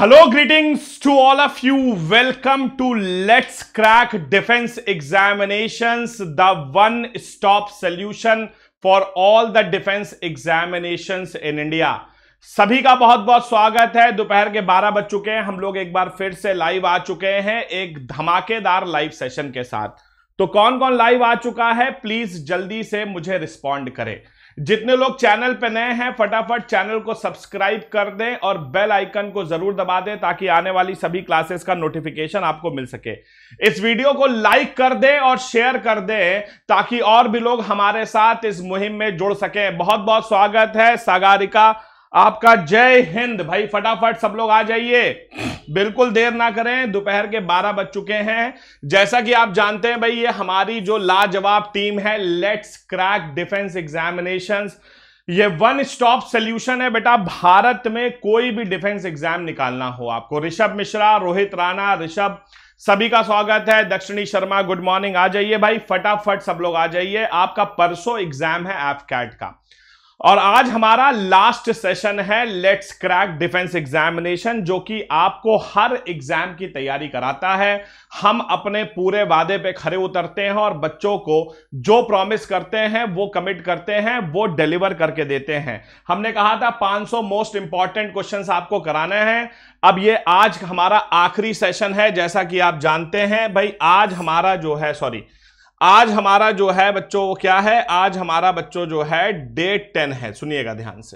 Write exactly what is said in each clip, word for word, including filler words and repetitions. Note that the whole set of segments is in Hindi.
Hello, greetings to all of you. Welcome to Let's Crack Defense Examinations, the one-stop solution for all the defense examinations in India. सभी का बहुत बहुत स्वागत है। दोपहर के बारह बज चुके हैं, हम लोग एक बार फिर से लाइव आ चुके हैं एक धमाकेदार लाइव सेशन के साथ। तो कौन कौन लाइव आ चुका है, प्लीज जल्दी से मुझे रिस्पॉन्ड करें। जितने लोग चैनल पे नए हैं फटाफट चैनल को सब्सक्राइब कर दें और बेल आइकन को जरूर दबा दें ताकि आने वाली सभी क्लासेस का नोटिफिकेशन आपको मिल सके। इस वीडियो को लाइक कर दें और शेयर कर दें ताकि और भी लोग हमारे साथ इस मुहिम में जुड़ सकें। बहुत बहुत स्वागत है सागरिका आपका। जय हिंद भाई, फटाफट सब लोग आ जाइए, बिल्कुल देर ना करें। दोपहर के बारह बज चुके हैं। जैसा कि आप जानते हैं भाई, ये हमारी जो लाजवाब टीम है लेट्स क्रैक डिफेंस एग्जामिनेशंस, ये वन स्टॉप सॉल्यूशन है बेटा। भारत में कोई भी डिफेंस एग्जाम निकालना हो आपको, ऋषभ मिश्रा, रोहित राणा, ऋषभ सभी का स्वागत है। दक्षिणी शर्मा गुड मॉर्निंग, आ जाइए भाई फटाफट सब लोग आ जाइए। आपका परसों एग्जाम है एफकैट का और आज हमारा लास्ट सेशन है लेट्स क्रैक डिफेंस एग्जामिनेशन, जो कि आपको हर एग्जाम की तैयारी कराता है। हम अपने पूरे वादे पे खरे उतरते हैं और बच्चों को जो प्रॉमिस करते हैं वो कमिट करते हैं, वो डिलीवर करके देते हैं। हमने कहा था पाँच सौ मोस्ट इंपॉर्टेंट क्वेश्चंस आपको कराने हैं। अब ये आज हमारा आखिरी सेशन है। जैसा कि आप जानते हैं भाई, आज हमारा जो है सॉरी आज हमारा जो है बच्चों वो क्या है, आज हमारा बच्चों जो है डे टेन है। सुनिएगा ध्यान से,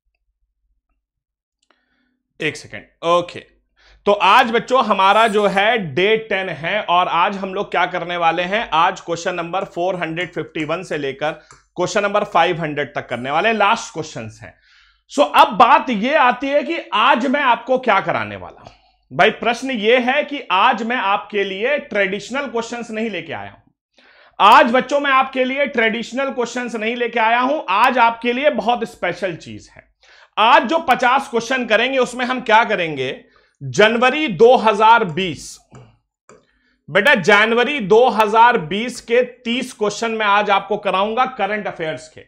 एक सेकेंड, ओके। तो आज बच्चों हमारा जो है डे टेन है और आज हम लोग क्या करने वाले हैं, आज क्वेश्चन नंबर चार सौ इक्यावन से लेकर क्वेश्चन नंबर पाँच सौ तक करने वाले लास्ट क्वेश्चंस हैं। सो अब बात ये आती है कि आज मैं आपको क्या कराने वाला हूं। भाई प्रश्न ये है कि आज मैं आपके लिए ट्रेडिशनल क्वेश्चंस नहीं लेके आया हूं। आज बच्चों मैं आपके लिए ट्रेडिशनल क्वेश्चंस नहीं लेके आया हूं। आज आपके लिए बहुत स्पेशल चीज है। आज जो पचास क्वेश्चन करेंगे उसमें हम क्या करेंगे, जनवरी दो हज़ार बीस, बेटा जनवरी दो हज़ार बीस के तीस क्वेश्चन मैं आज आपको कराऊंगा करंट अफेयर्स के।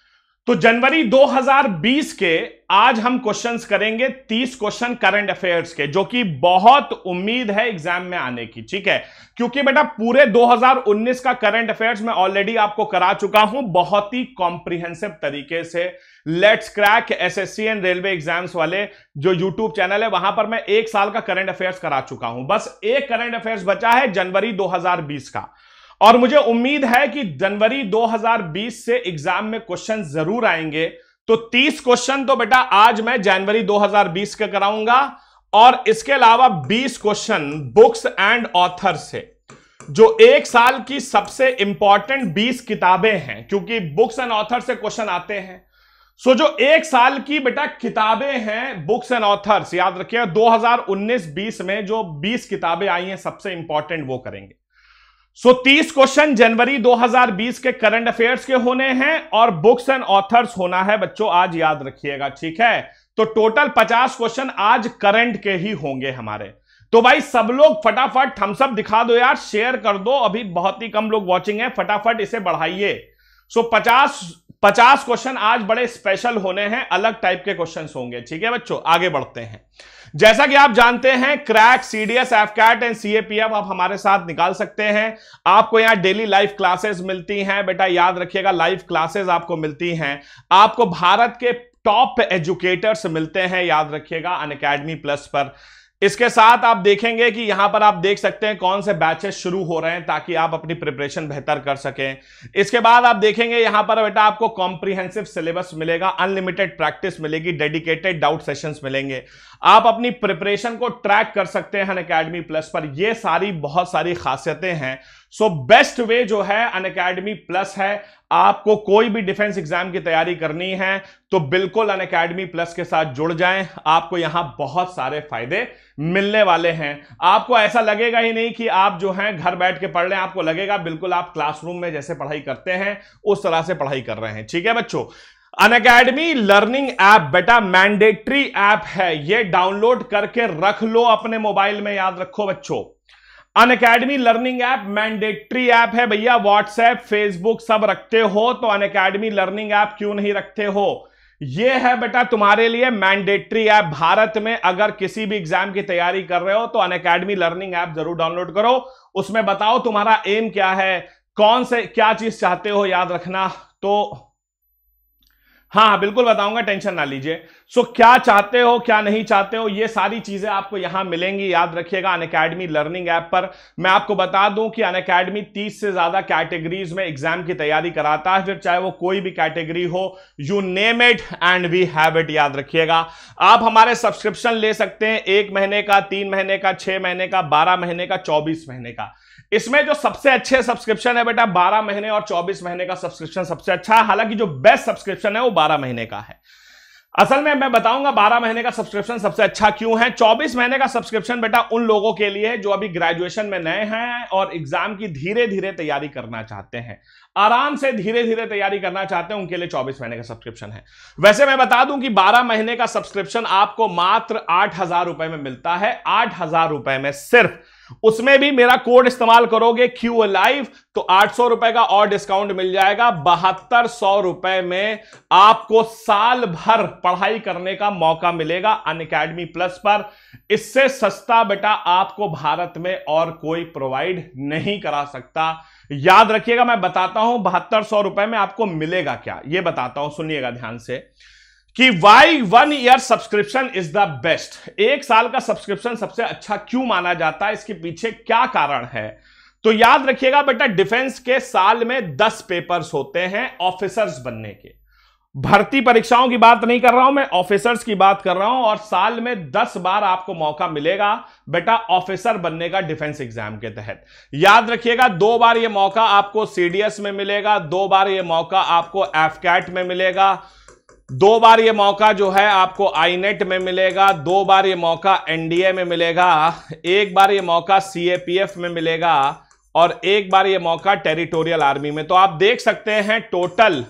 तो जनवरी दो हज़ार बीस के आज हम क्वेश्चंस करेंगे तीस क्वेश्चन करंट अफेयर्स के, जो कि बहुत उम्मीद है एग्जाम में आने की, ठीक है। क्योंकि बेटा पूरे दो हज़ार उन्नीस का करंट अफेयर्स मैं ऑलरेडी आपको करा चुका हूं बहुत ही कॉम्प्रिहेंसिव तरीके से। Let's crack SSC and railway exams वाले जो यूट्यूब चैनल है वहां पर मैं एक साल का करंट अफेयर्स करा चुका हूं। बस एक करंट अफेयर्स बचा है जनवरी दो हज़ार बीस का, और मुझे उम्मीद है कि जनवरी दो हज़ार बीस से एग्जाम में क्वेश्चन जरूर आएंगे। तो तीस क्वेश्चन तो बेटा आज मैं जनवरी दो हज़ार बीस का कराऊंगा और इसके अलावा बीस क्वेश्चन बुक्स एंड ऑथर से, जो एक साल की सबसे इंपॉर्टेंट बीस किताबें हैं, क्योंकि बुक्स एंड ऑथर से क्वेश्चन आते हैं। सो जो एक साल की बेटा किताबें हैं बुक्स एंड ऑथर्स, याद रखिएगा दो हज़ार उन्नीस बीस में जो बीस किताबें आई हैं सबसे इंपॉर्टेंट वो करेंगे। सो तीस क्वेश्चन जनवरी दो हज़ार बीस के करंट अफेयर्स के होने हैं और बुक्स एंड ऑथर्स होना है बच्चों, आज याद रखिएगा, ठीक है। तो टोटल पचास क्वेश्चन आज करंट के ही होंगे हमारे। तो भाई सब लोग फटाफट थम्स अप दिखा दो यार, शेयर कर दो, अभी बहुत ही कम लोग वॉचिंग है, फटाफट इसे बढ़ाइए। सो पचास पचास क्वेश्चन आज बड़े स्पेशल होने हैं, अलग टाइप के क्वेश्चंस होंगे, ठीक है बच्चों। आगे बढ़ते हैं। जैसा कि आप जानते हैं crack CDS AFCAT and CAPF आप हमारे साथ निकाल सकते हैं। आपको यहां डेली लाइव क्लासेस मिलती हैं बेटा, याद रखिएगा लाइव क्लासेस आपको मिलती हैं। आपको भारत के टॉप एजुकेटर्स मिलते हैं, याद रखिएगा अनअकैडमी प्लस पर। इसके साथ आप देखेंगे कि यहां पर आप देख सकते हैं कौन से बैचेस शुरू हो रहे हैं ताकि आप अपनी प्रिपरेशन बेहतर कर सकें। इसके बाद आप देखेंगे यहां पर बेटा आपको कॉम्प्रिहेंसिव सिलेबस मिलेगा, अनलिमिटेड प्रैक्टिस मिलेगी, डेडिकेटेड डाउट सेशंस मिलेंगे। आप अपनी प्रिपरेशन को ट्रैक कर सकते हैं अनअकैडमी प्लस पर। ये सारी बहुत सारी खासियतें हैं। सो बेस्ट वे जो है अनअकैडमी प्लस है। आपको कोई भी डिफेंस एग्जाम की तैयारी करनी है तो बिल्कुल अनअकैडमी प्लस के साथ जुड़ जाएं, आपको यहां बहुत सारे फायदे मिलने वाले हैं। आपको ऐसा लगेगा ही नहीं कि आप जो हैं घर बैठ के पढ़ रहे हैं, आपको लगेगा बिल्कुल आप क्लासरूम में जैसे पढ़ाई करते हैं उस तरह से पढ़ाई कर रहे हैं, ठीक है बच्चों। अनअकैडमी लर्निंग ऐप बेटा मैंडेटरी ऐप है, ये डाउनलोड करके रख लो अपने मोबाइल में, याद रखो बच्चों। Unacademy learning app mandatory app है भैया। व्हाट्सएप फेसबुक सब रखते हो तो अनअकैडमी लर्निंग ऐप क्यों नहीं रखते हो। ये है बेटा तुम्हारे लिए मैंडेटरी ऐप। भारत में अगर किसी भी एग्जाम की तैयारी कर रहे हो तो अनअकैडमी लर्निंग ऐप जरूर डाउनलोड करो। उसमें बताओ तुम्हारा एम क्या है, कौन से क्या चीज चाहते हो, याद रखना। तो हाँ बिल्कुल बताऊंगा, टेंशन ना लीजिए। सो क्या चाहते हो क्या नहीं चाहते हो, ये सारी चीजें आपको यहां मिलेंगी, याद रखिएगा अनअकैडमी लर्निंग ऐप पर। मैं आपको बता दूं कि अनअकैडमी तीस से ज्यादा कैटेगरीज में एग्जाम की तैयारी कराता है, फिर चाहे वो कोई भी कैटेगरी हो, you name it and we have it. याद रखिएगा आप हमारे सब्सक्रिप्शन ले सकते हैं, एक महीने का, तीन महीने का, छह महीने का, बारह महीने का, चौबीस महीने का। इसमें जो सबसे अच्छे सब्सक्रिप्शन है बेटा बारह महीने और चौबीस महीने का सब्सक्रिप्शन सबसे अच्छा है। हालांकि जो बेस्ट सब्सक्रिप्शन है वो बारह महीने का है। असल में मैं बताऊंगा बारह महीने का सब्सक्रिप्शन सबसे अच्छा क्यों है। चौबीस महीने का सब्सक्रिप्शन बेटा उन लोगों के लिए जो अभी ग्रेजुएशन में नए हैं और एग्जाम की धीरे धीरे तैयारी करना चाहते हैं, आराम से धीरे धीरे तैयारी करना चाहते हैं, उनके लिए चौबीस महीने का सब्सक्रिप्शन है। वैसे मैं बता दूं कि बारह महीने का सब्सक्रिप्शन आपको मात्र आठ हजार रुपए में मिलता है, आठ हजार रुपए में सिर्फ। उसमें भी मेरा कोड इस्तेमाल करोगे क्यू लाइव तो आठ सौ रुपए का और डिस्काउंट मिल जाएगा। बहत्तर सौ रुपए में आपको साल भर पढ़ाई करने का मौका मिलेगा अनअकैडमी प्लस पर। इससे सस्ता बेटा आपको भारत में और कोई प्रोवाइड नहीं करा सकता। याद रखिएगा, मैं बताता हूं बहत्तर सौ रुपए में आपको मिलेगा क्या, यह बताता हूं, सुनिएगा ध्यान से कि why one year subscription is the best. एक साल का सब्सक्रिप्शन सबसे अच्छा क्यों माना जाता है, इसके पीछे क्या कारण है। तो याद रखिएगा बेटा डिफेंस के साल में दस पेपर्स होते हैं ऑफिसर्स बनने के। भर्ती परीक्षाओं की बात नहीं कर रहा हूं मैं, ऑफिसर्स की बात कर रहा हूं। और साल में दस बार आपको मौका मिलेगा बेटा ऑफिसर बनने का डिफेंस एग्जाम के तहत। याद रखिएगा दो बार यह मौका आपको सीडीएस में मिलेगा, दो बार यह मौका आपको एफकैट में मिलेगा, दो बार ये मौका जो है आपको आईनेट में मिलेगा, दो बार ये मौका एनडीए में मिलेगा, एक बार ये मौका सीएपीएफ में मिलेगा और एक बार ये मौका टेरिटोरियल आर्मी में। तो आप देख सकते हैं टोटल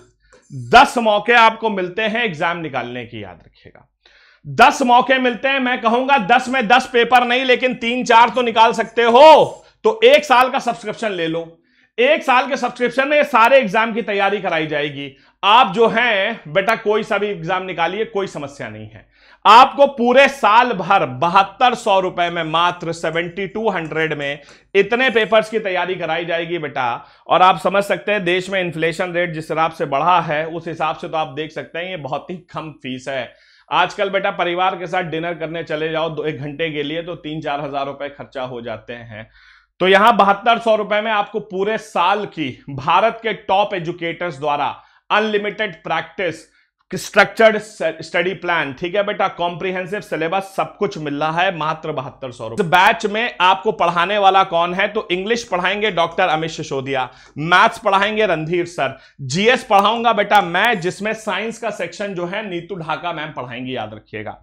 दस मौके आपको मिलते हैं एग्जाम निकालने की। याद रखिएगा दस मौके मिलते हैं। मैं कहूंगा दस में दस पेपर नहीं, लेकिन तीन चार तो निकाल सकते हो। तो एक साल का सब्सक्रिप्शन ले लो। एक साल के सब्सक्रिप्शन में सारे एग्जाम की तैयारी कराई जाएगी। आप जो हैं बेटा कोई सा भी एग्जाम निकालिए, कोई समस्या नहीं है। आपको पूरे साल भर बहत्तर सौ रुपए में, मात्र सेवेंटी टू हंड्रेड में इतने पेपर्स की तैयारी कराई जाएगी बेटा। और आप समझ सकते हैं देश में इन्फ्लेशन रेट जिस हिसाब से बढ़ा है, उस हिसाब से तो आप देख सकते हैं ये बहुत ही कम फीस है। आजकल बेटा परिवार के साथ डिनर करने चले जाओ दो एक घंटे के लिए तो तीन चार हजार रुपए खर्चा हो जाते हैं। तो यहां बहत्तर सौ रुपए में आपको पूरे साल की भारत के टॉप एजुकेटर्स द्वारा unlimited practice, structured study plan, ठीक है बेटा, कॉम्प्रिहेंसिव सिलेबस, सब कुछ मिल रहा है मात्र बहत्तर सौ रुपए। बैच में आपको पढ़ाने वाला कौन है, तो इंग्लिश पढ़ाएंगे डॉक्टर अमित सिसोदिया, मैथ्स पढ़ाएंगे रणधीर सर, जीएस पढ़ाऊंगा बेटा मैं, जिसमें साइंस का सेक्शन जो है नीतू ढाका मैम पढ़ाएंगी। याद रखिएगा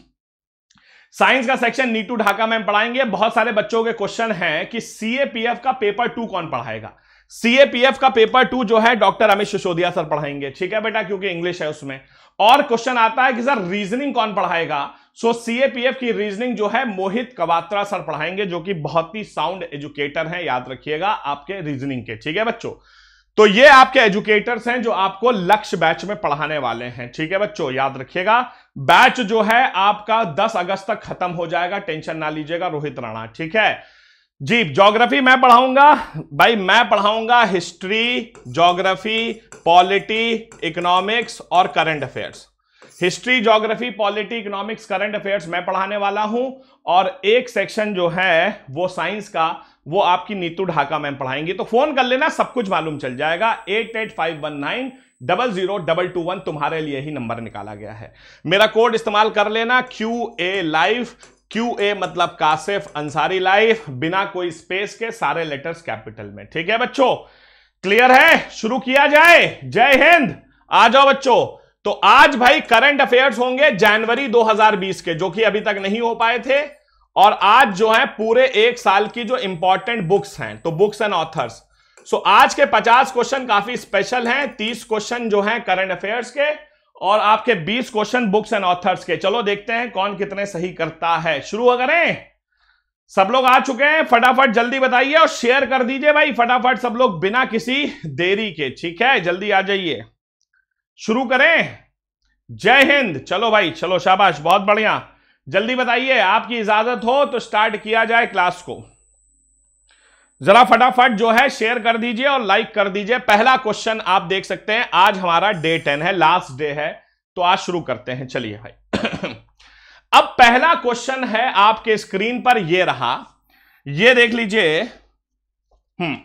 साइंस का सेक्शन नीतू ढाका मैम पढ़ाएंगे। बहुत सारे बच्चों के क्वेश्चन हैं कि सीएपीएफ का पेपर टू कौन पढ़ाएगा। सीएपीएफ का पेपर टू जो है डॉक्टर अमित सिसोदिया सर पढ़ाएंगे, ठीक है बेटा, क्योंकि इंग्लिश है उसमें। और क्वेश्चन आता है कि सर रीजनिंग कौन पढ़ाएगा। सो सीएपीएफ की रीजनिंग जो है मोहित कवात्रा सर पढ़ाएंगे, जो कि बहुत ही साउंड एजुकेटर हैं, याद रखिएगा आपके रीजनिंग के, ठीक है बच्चों। तो ये आपके एजुकेटर्स हैं जो आपको लक्ष्य बैच में पढ़ाने वाले हैं, ठीक है बच्चों, याद रखिएगा। बैच जो है आपका दस अगस्त तक खत्म हो जाएगा, टेंशन ना लीजिएगा रोहित राणा, ठीक है जी। ज्योग्राफी मैं पढ़ाऊंगा भाई, मैं पढ़ाऊंगा हिस्ट्री, ज्योग्राफी, पॉलिटी, इकोनॉमिक्स और current affairs. History, geography, polity, economics, current affairs मैं पढ़ाने वाला हूं। और एक सेक्शन जो है वो साइंस का, वो आपकी नीतू ढाका मैम पढ़ाएंगी। तो फोन कर लेना, सब कुछ मालूम चल जाएगा। Eight eight five one nine double zero double two one तुम्हारे लिए ही नंबर निकाला गया है। मेरा कोड इस्तेमाल कर लेना Q A live. Q A मतलब कासिफ अंसारी लाइव, बिना कोई स्पेस के, सारे लेटर्स कैपिटल में, ठीक है बच्चों। क्लियर है, शुरू किया जाए। जय हिंद, आ जाओ बच्चों। तो आज भाई करंट अफेयर्स होंगे जनवरी दो हज़ार बीस के, जो कि अभी तक नहीं हो पाए थे। और आज जो है पूरे एक साल की जो इंपॉर्टेंट बुक्स हैं, तो बुक्स एंड ऑथर्स। सो आज के पचास क्वेश्चन काफी स्पेशल हैं। तीस क्वेश्चन जो हैं करंट अफेयर्स के और आपके बीस क्वेश्चन बुक्स एंड ऑथर्स के। चलो देखते हैं कौन कितने सही करता है। शुरू करें, सब लोग आ चुके हैं, फटाफट जल्दी बताइए और शेयर कर दीजिए भाई फटाफट सब लोग, बिना किसी देरी के, ठीक है, जल्दी आ जाइए। शुरू करें, जय हिंद। चलो भाई, चलो शाबाश, बहुत बढ़िया। जल्दी बताइए, आपकी इजाजत हो तो स्टार्ट किया जाए क्लास को। जरा फटाफट जो है शेयर कर दीजिए और लाइक कर दीजिए। पहला क्वेश्चन आप देख सकते हैं, आज हमारा डे टेन है, लास्ट डे है, तो आज शुरू करते हैं। चलिए भाई अब पहला क्वेश्चन है आपके स्क्रीन पर, ये रहा, ये देख लीजिए। हम्म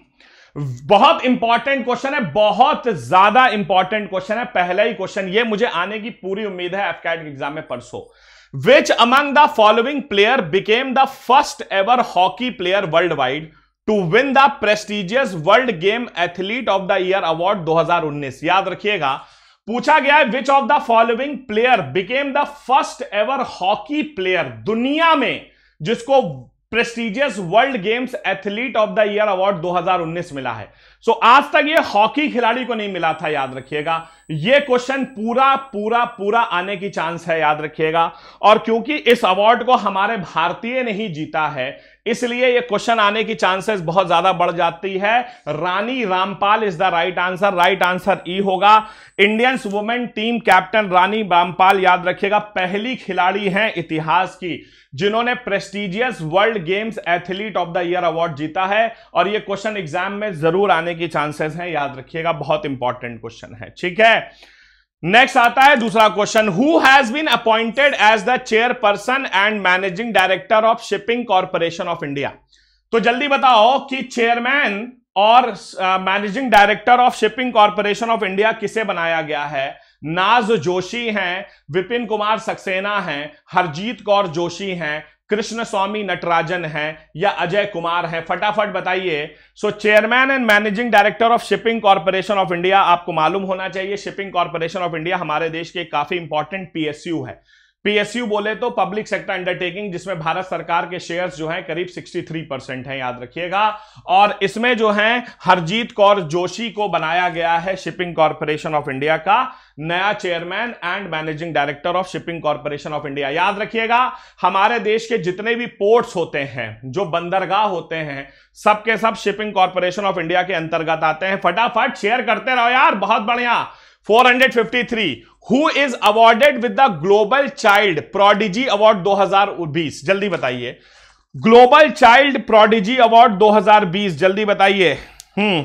बहुत इंपॉर्टेंट क्वेश्चन है, बहुत ज्यादा इंपॉर्टेंट क्वेश्चन है। पहला ही क्वेश्चन, ये मुझे आने की पूरी उम्मीद है एफकैट एग्जाम में परसों। Which among the following player became the first ever hockey player worldwide to win the prestigious world game athlete of the year award दो हज़ार उन्नीस। याद रखिएगा, पूछा गया है which of the following player became the first ever hockey player, दुनिया में जिसको prestigious world games athlete of the year award दो हज़ार उन्नीस मिला है। सो so, आज तक ये हॉकी खिलाड़ी को नहीं मिला था, याद रखिएगा। ये क्वेश्चन पूरा पूरा पूरा आने की चांस है, याद रखिएगा। और क्योंकि इस अवार्ड को हमारे भारतीय ने ही जीता है, इसलिए ये क्वेश्चन आने की चांसेस बहुत ज्यादा बढ़ जाती है। Rani Rampal is the right answer, right answer E होगा। Indians women team captain Rani Rampal, याद रखिएगा, पहली खिलाड़ी हैं इतिहास की जिन्होंने prestigious world games athlete of the year award जीता है। और ये क्वेश्चन एग्जाम में जरूर आने की चांसेस हैं, याद रखिएगा, बहुत इंपॉर्टेंट क्वेश्चन है। ठीक है, नेक्स्ट आता है दूसरा question. Who has been appointed as the chairperson and managing director of shipping corporation of India. तो जल्दी बताओ कि चेयरमैन और managing director of shipping corporation of India किसे बनाया गया है? नाज जोशी हैं, विपिन कुमार सक्सेना हैं, हरजीत कौर जोशी हैं, कृष्ण स्वामी नटराजन हैं या अजय कुमार हैं? फटाफट बताइए। So chairman and managing director of shipping corporation of India, आपको मालूम होना चाहिए शिपिंग कॉर्पोरेशन ऑफ इंडिया हमारे देश के काफी इंपॉर्टेंट पीएसयू है। पीएसयू बोले तो पब्लिक सेक्टर अंडरटेकिंग, जिसमें भारत सरकार के शेयर्स जो हैं करीब तिरसठ परसेंट हैं, याद रखिएगा। और इसमें जो है हरजीत कौर जोशी को बनाया गया है शिपिंग कॉर्पोरेशन ऑफ इंडिया का नया chairman and managing director of shipping corporation of India. याद रखिएगा, हमारे देश के जितने भी पोर्ट्स होते हैं, जो बंदरगाह होते हैं, सबके सब शिपिंग कॉर्पोरेशन ऑफ इंडिया के अंतर्गत आते हैं। फटाफट शेयर करते रहो यार, बहुत बढ़िया। Four hundred fifty three, who is awarded with the global child prodigy award दो हज़ार बीस? जल्दी बताइए। ग्लोबल चाइल्ड प्रोडिजी अवार्ड दो हज़ार बीस, जल्दी बताइए। हम्म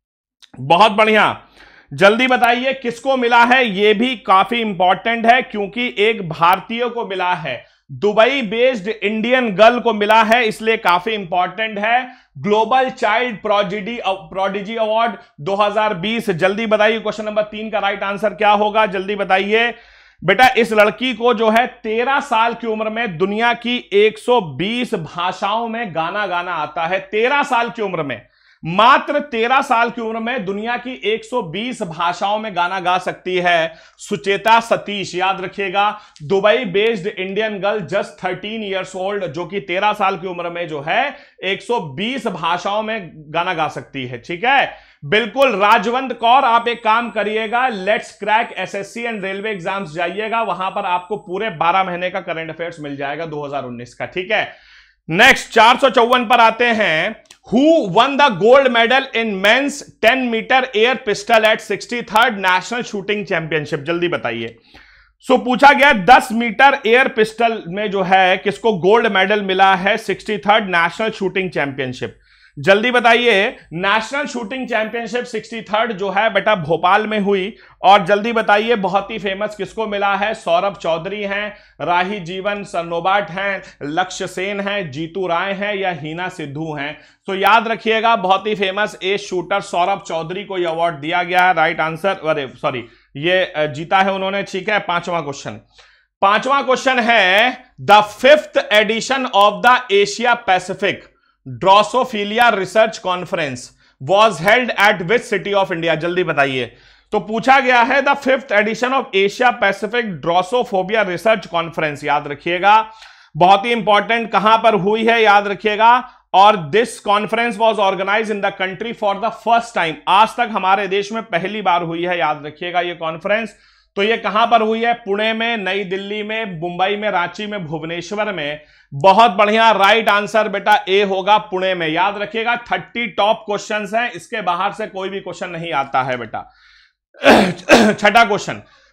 बहुत बढ़िया, जल्दी बताइए किसको मिला है? यह भी काफी इंपॉर्टेंट है क्योंकि एक भारतीय को मिला है, दुबई बेस्ड इंडियन गर्ल को मिला है, इसलिए काफी इंपॉर्टेंट है। Global child prodigy prodigy award दो हज़ार बीस, जल्दी बताइए। क्वेश्चन नंबर तीन का राइट आंसर क्या होगा? जल्दी बताइए बेटा। इस लड़की को जो है तेरह साल की उम्र में दुनिया की एक सौ बीस भाषाओं में गाना गाना आता है। तेरह साल की उम्र में, मात्र तेरह साल की उम्र में दुनिया की एक सौ बीस भाषाओं में गाना गा सकती है सुचेता सतीश, याद रखिएगा। Dubai based Indian girl, just thirteen years old, जो कि तेरह साल की उम्र में जो है एक सौ बीस भाषाओं में गाना गा सकती है। ठीक है, बिल्कुल। राजवंत कौर, आप एक काम करिएगा, let's crack SSC and railway exams जाइएगा, वहां पर आपको पूरे बारह महीने का करंट अफेयर्स मिल जाएगा दो हज़ार उन्नीस का। ठीक है, नेक्स्ट चार सौ चौवन पर आते हैं। Who won the gold medal in men's ten metre air pistol at sixty third national shooting championship? जल्दी बताइए। सो so, पूछा गया दस मीटर एयर पिस्टल में जो है किसको गोल्ड मेडल मिला है sixty third national shooting championship? जल्दी बताइए। National shooting championship sixty third जो है बेटा भोपाल में हुई। और जल्दी बताइए बहुत ही फेमस किसको मिला है? सौरभ चौधरी हैं, राही जीवन सरनोबाट हैं, लक्ष्य सेन हैं, जीतू राय हैं या हीना सिद्धू हैं? तो याद रखिएगा, बहुत ही famous ace shooter Saurabh Chaudhary को यह अवार्ड दिया गया है। राइट आंसर, अरे सॉरी, ये जीता है उन्होंने। ठीक है, पांचवा क्वेश्चन। पांचवा क्वेश्चन है, the fifth edition of the Asia Pacific drosophila research conference was held at which city of India? जल्दी बताइए। तो पूछा गया है the fifth edition of Asia Pacific drosophila research conference, याद रखिएगा, बहुत ही इंपॉर्टेंट, कहां पर हुई है? याद रखिएगा। और this conference was organise in the country for the first time, आज तक हमारे देश में पहली बार हुई है, याद रखिएगा ये कॉन्फ्रेंस। तो ये कहां पर हुई है? पुणे में, नई दिल्ली में, मुंबई में, रांची में, भुवनेश्वर में। बहुत बढ़िया, राइट आंसर बेटा ए होगा, पुणे में। याद रखिएगा, थर्टी टॉप क्वेश्चंस हैं, इसके बाहर से कोई भी क्वेश्चन नहीं आता है बेटा। छठा question,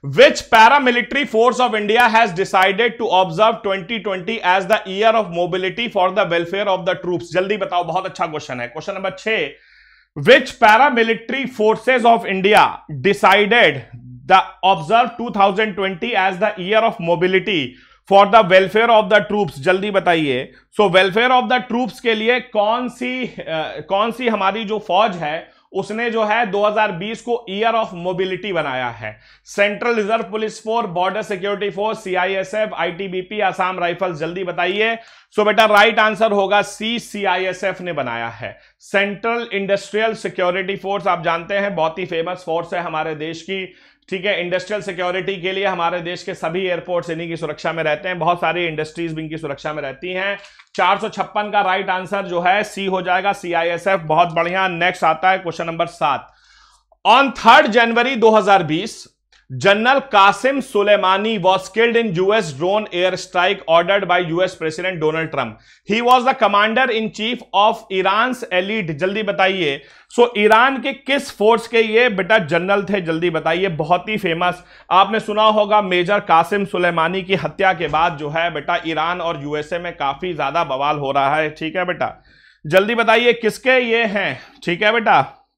Which paramilitary force of India has decided to observe twenty twenty as the year of mobility for the welfare of the troops? जल्दी बताओ, बहुत अच्छा क्वेश्चन है। क्वेश्चन नंबर छह, which paramilitary forces of India decided the observe twenty twenty as the year of mobility for the welfare of the troops? जल्दी बताइए। so welfare of the troops के लिए कौन सी uh, कौन सी हमारी जो फौज है उसने जो है दो हज़ार बीस को ईयर ऑफ मोबिलिटी बनाया है? Central reserve police force, border security force, CISF, ITBP, Assam rifles? जल्दी बताइए। सो बेटा राइट आंसर होगा सी, सीआईएसएफ ने बनाया है। सेंट्रल इंडस्ट्रियल सिक्योरिटी फोर्स आप जानते हैं बहुत ही फेमस फोर्स है हमारे देश की, ठीक है। इंडस्ट्रियल सिक्योरिटी के लिए हमारे देश के सभी एयरपोर्ट्स इन्हीं की सुरक्षा में रहते हैं, बहुत सारी इंडस्ट्रीज भी इनकी सुरक्षा में रहती हैं। चार सौ छप्पन का राइट आंसर जो है सी हो जाएगा, सीआईएसएफ। बहुत बढ़िया। नेक्स्ट आता है क्वेश्चन नंबर सात। ऑन थर्ड जनवरी दो हज़ार बीस general Qasem Soleimani was killed in U S drone air strike ordered by U S President Donald Trump. He was the commander in chief of Iran's elite. जल्दी बताइए। सो so, ईरान के किस फोर्स के ये बेटा जनरल थे? जल्दी बताइए। बहुत ही फेमस, आपने सुना होगा मेजर कासिम सुलेमानी की हत्या के बाद जो है बेटा ईरान और यूएसए में काफी ज्यादा बवाल हो रहा है, ठीक है बेटा। जल्दी बताइए किसके ये हैं, ठीक है बेटा।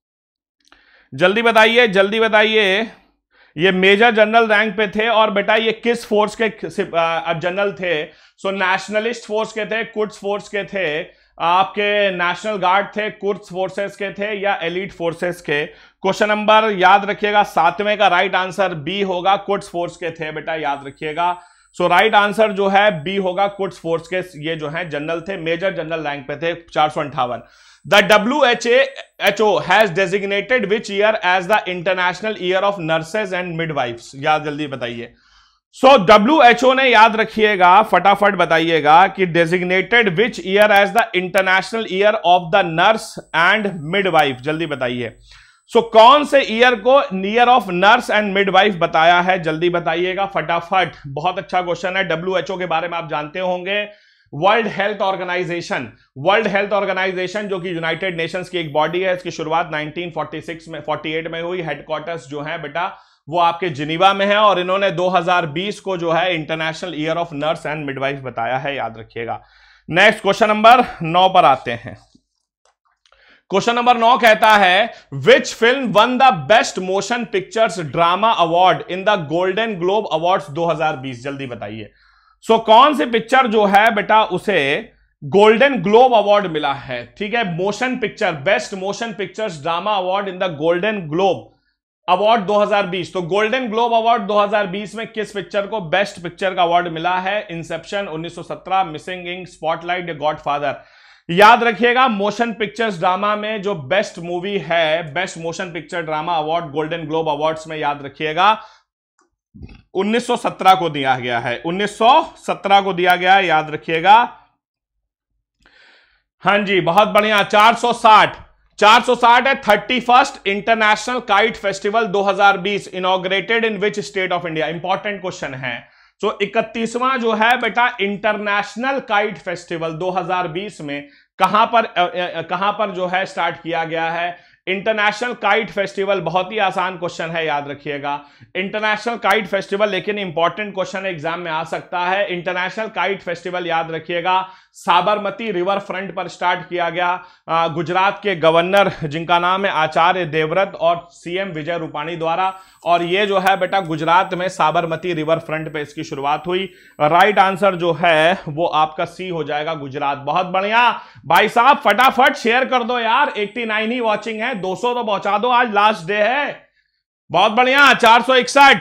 जल्दी बताइए, जल्दी बताइए। ये मेजर जनरल रैंक पे थे और बेटा ये किस फोर्स के जनरल थे? सो नेशनलिस्ट फोर्स के थे, कुड्स फोर्स के थे, आपके नेशनल गार्ड थे, कुड्स फोर्सेस के थे, या एलिट फोर्सेस के? क्वेश्चन नंबर याद रखिएगा सातवें का राइट आंसर बी होगा, कुड्स फोर्स के थे बेटा, याद रखिएगा। सो राइट आंसर जो है बी होगा, कुड्स फोर्स के ये जो है जनरल थे, मेजर जनरल रैंक पे थे। चार सौ अंठावन। The W H O has designated which year as the International Year of Nurses and Midwives? याद जल्दी बताइए। सो so, W H O ने याद रखिएगा, फटाफट बताइएगा कि designated which year as the International Year of the Nurse and Midwife? जल्दी बताइए। सो so, कौन से ईयर को year of nurse and midwife बताया है? जल्दी बताइएगा फटाफट। बहुत अच्छा क्वेश्चन है। डब्ल्यू एच ओ के बारे में आप जानते होंगे, World Health Organization. World Health Organization जो कि यूनाइटेड नेशंस की एक बॉडी है, इसकी शुरुआत नाइनटीन फोर्टी सिक्स में अड़तालीस में हुई। हेडक्वार्टर्स जो है बेटा वो आपके जिनीवा में है और इन्होंने दो हज़ार बीस को जो है international year of nurse and midwife बताया है, याद रखिएगा। नेक्स्ट क्वेश्चन नंबर नौ पर आते हैं। क्वेश्चन नंबर नौ कहता है which film won the best motion pictures drama award in the Golden Globe awards दो हज़ार बीस? जल्दी बताइए। सो so, कौन सी पिक्चर जो है बेटा उसे गोल्डन ग्लोब अवार्ड मिला है? ठीक है, motion picture, best motion pictures drama award in the Golden Globe award दो हज़ार बीस। तो गोल्डन ग्लोब अवार्ड दो हज़ार बीस में किस पिक्चर को बेस्ट पिक्चर का अवार्ड मिला है? इंसेप्शन, उन्नीस सौ सत्रह, मिसिंग इंक, स्पॉटलाइट या गॉडफादर? याद रखिएगा मोशन पिक्चर्स ड्रामा में जो बेस्ट मूवी है, best motion picture drama award Golden Globe awards में याद रखिएगा उन्नीस सौ सत्रह को दिया गया है, उन्नीस सौ सत्रह को दिया गया है, याद रखिएगा। हां जी, बहुत बढ़िया। चार सौ साठ चार सौ साठ है thirty first international kite festival दो हज़ार बीस inaugurated in which state of India? Important question है। सो इकतीसवां जो है बेटा इंटरनेशनल काइट फेस्टिवल दो हज़ार बीस में कहां पर कहां पर जो है स्टार्ट किया गया है? इंटरनेशनल काइट फेस्टिवल, बहुत ही आसान क्वेश्चन है, याद रखिएगा। इंटरनेशनल काइट फेस्टिवल, लेकिन इंपॉर्टेंट क्वेश्चन एग्जाम में आ सकता है। इंटरनेशनल काइट फेस्टिवल याद रखिएगा साबरमती रिवर फ्रंट पर स्टार्ट किया गया गुजरात के गवर्नर जिनका नाम है आचार्य देवव्रत और सीएम विजय रूपाणी द्वारा, और ये जो है बेटा गुजरात में साबरमती रिवर फ्रंट पे इसकी शुरुआत हुई। राइट आंसर जो है वो आपका सी हो जाएगा, गुजरात। बहुत बढ़िया भाई साहब, फटाफट शेयर कर दो यार, नवासी ही वॉचिंग है, दो सौ तो पहुंचा दो, आज लास्ट डे है। बहुत बढ़िया। चार सौ इकसठ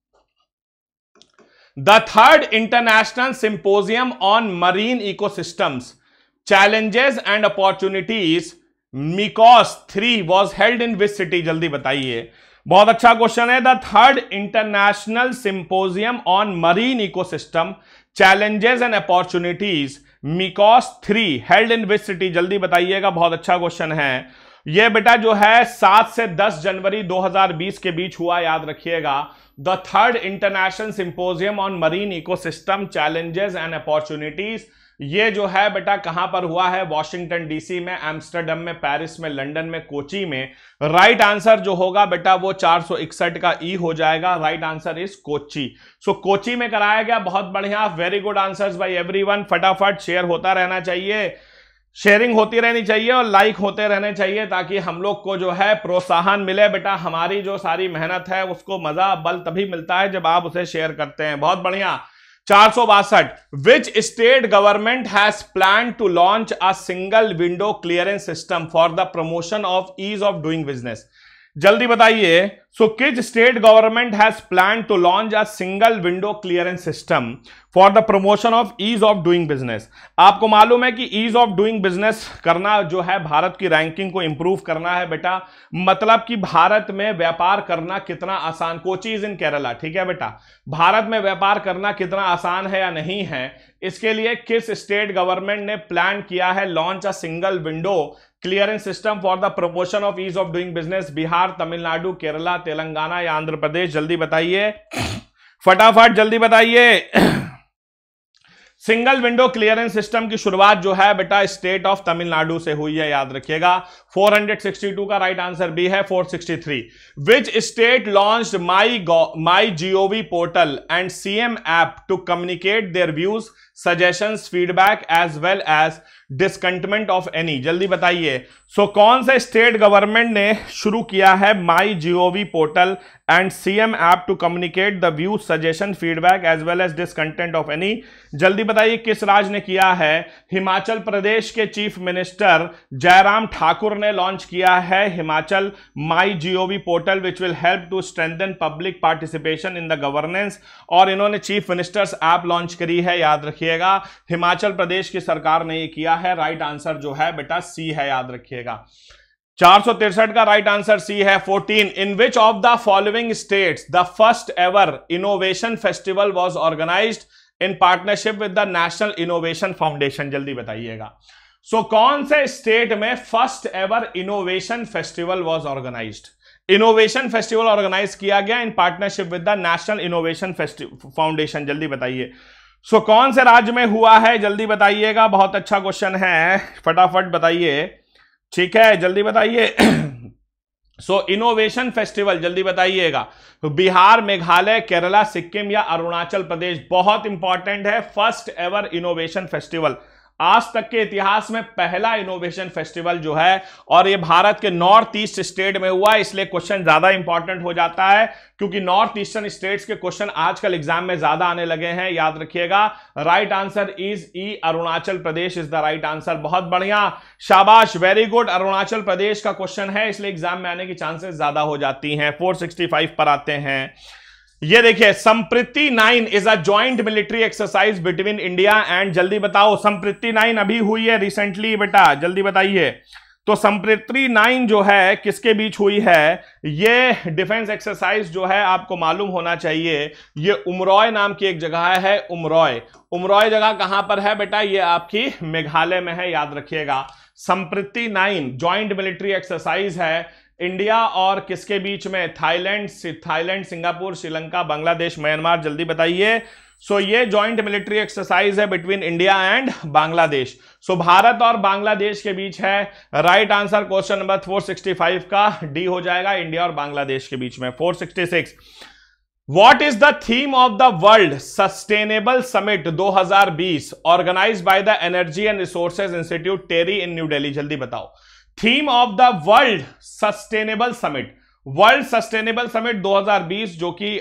the third international symposium on marine ecosystems challenges and opportunities MECOS three was held in which city? जल्दी बताइए। बहुत अच्छा क्वेश्चन है। The third international symposium on marine ecosystem challenges and opportunities MECOS three held in which city? जल्दी बताइएगा। बहुत अच्छा क्वेश्चन है। यह बेटा जो है सात से दस जनवरी दो हज़ार बीस के बीच हुआ, याद रखिएगा। The third international symposium on marine ecosystem challenges and opportunities ये जो है बेटा कहां पर हुआ है, वॉशिंगटन डीसी में, एम्स्टर्डम में, पेरिस में, लंदन में, कोची में। राइट आंसर जो होगा बेटा वो चार सौ इकसठ का ई हो जाएगा। Right answer is Kochi. So Kochi में कराया गया, बहुत बढ़िया, very good answers by everyone. फटाफट शेयर होता रहना चाहिए, शेयरिंग होती रहनी चाहिए और लाइक होते रहने चाहिए ताकि हम लोग को जो है प्रोत्साहन मिले। बेटा हमारी जो सारी मेहनत है उसको मजा बल तभी मिलता है जब आप उसे शेयर करते हैं। बहुत बढ़िया। चार सौ बासठ, which state government has plan to launch a single window clearance system for the promotion of ease of doing business. जल्दी बताइए। So which state government has plan to launch a single window clearance system for the promotion of ease of doing business. आपको मालूम है कि ईज ऑफ डूइंग बिजनेस करना जो है भारत की रैंकिंग को इंप्रूव करना है बेटा, मतलब कि भारत में व्यापार करना कितना आसान। कोची इज इन केरला, ठीक है बेटा। भारत में व्यापार करना कितना आसान है या नहीं है, इसके लिए किस स्टेट गवर्नमेंट ने प्लान किया है launch a single window clearance system for the promotion of ease of doing business. Bihar, Tamil Nadu, Kerala, Telangana या आंध्र प्रदेश? जल्दी बताइए, फटाफट जल्दी बताइए। सिंगल विंडो क्लियरेंस सिस्टम की शुरुआत जो है बेटा स्टेट ऑफ तमिलनाडु से हुई है, याद रखिएगा। चार सौ बासठ का राइट आंसर बी है। चार सौ तिरसठ, which state launched my my gov portal and CM app to communicate their views, suggestions, feedback as well as discontentment of any? जल्दी बताइए। सो so, कौन से स्टेट गवर्नमेंट ने शुरू किया है my gov portal and CM app to communicate the view, suggestion, feedback as well as discontent of any? जल्दी बताइए किस राज्य ने किया है? हिमाचल प्रदेश के चीफ मिनिस्टर जयराम ठाकुर ने लॉन्च किया है Himachal my gov portal which will help to strengthen public participation in the governance. और इन्होंने चीफ मिनिस्टर्स ऐप लॉन्च करी है, याद रखिएगा। हिमाचल प्रदेश की सरकार ने यह किया है। राइट आंसर जो है बेटा सी है, याद रखिएगा। चार सौ तिरसठ का राइट आंसर सी है। चौदह, in which of the following states the first ever innovation festival was organised in partnership with the National Innovation Foundation? जल्दी बताइएगा। सो so, कौन से स्टेट में first ever innovation festival was organised? Innovation festival organise किया गया in partnership with the National Innovation Foundation. जल्दी बताइए। सो so, कौन से राज्य में हुआ है? जल्दी बताइएगा, बहुत अच्छा क्वेश्चन है, फटाफट बताइए। ठीक है, जल्दी बताइए। सो इनोवेशन फेस्टिवल जल्दी बताइएगा। तो बिहार, मेघालय, केरला, सिक्किम या अरुणाचल प्रदेश? बहुत इंपॉर्टेंट है, फर्स्ट एवर इनोवेशन फेस्टिवल, आज तक के इतिहास में पहला इनोवेशन फेस्टिवल जो है, और ये भारत के नॉर्थ ईस्ट स्टेट में हुआ है, इसलिए क्वेश्चन ज्यादा इंपॉर्टेंट हो जाता है क्योंकि नॉर्थ ईस्टर्न स्टेट्स के क्वेश्चन आजकल एग्जाम में ज्यादा आने लगे हैं, याद रखिएगा। Right answer is E, Arunachal Pradesh is the right answer. बहुत बढ़िया, शाबाश, वेरी गुड। अरुणाचल प्रदेश का क्वेश्चन है, इसलिए एग्जाम में आने की चांसेस ज्यादा हो जाती हैं। चार सौ पैंसठ पर आते हैं। ये देखिए, Sampriti nine is a joint military exercise between India and, जल्दी बताओ, संप्रीति नाइन अभी हुई है रिसेंटली बेटा, जल्दी बताइए। तो संप्रीति नाइन जो है किसके बीच हुई है? ये डिफेंस एक्सरसाइज जो है आपको मालूम होना चाहिए, ये उमरॉय नाम की एक जगह है। उमरॉय, उमरॉय जगह कहां पर है बेटा? ये आपकी मेघालय में है, याद रखिएगा। Sampriti nine joint military exercise है इंडिया और किसके बीच में? Thailand, Thailand, Singapore, Sri Lanka, Bangladesh, Myanmar? जल्दी बताइए। सो ये जॉइंट मिलिट्री एक्सरसाइज है between India and Bangladesh. So Bharat और बांग्लादेश के बीच है। राइट आंसर क्वेश्चन नंबर चार सौ पैंसठ का डी हो जाएगा, इंडिया और बांग्लादेश के बीच में। चार सौ छियासठ, what is the theme of the world sustainable summit दो हज़ार बीस organised by the energy and resources institute TERI in New Delhi? जल्दी बताओ। Theme of the world sustainable summit, world sustainable summit दो हज़ार बीस जो कि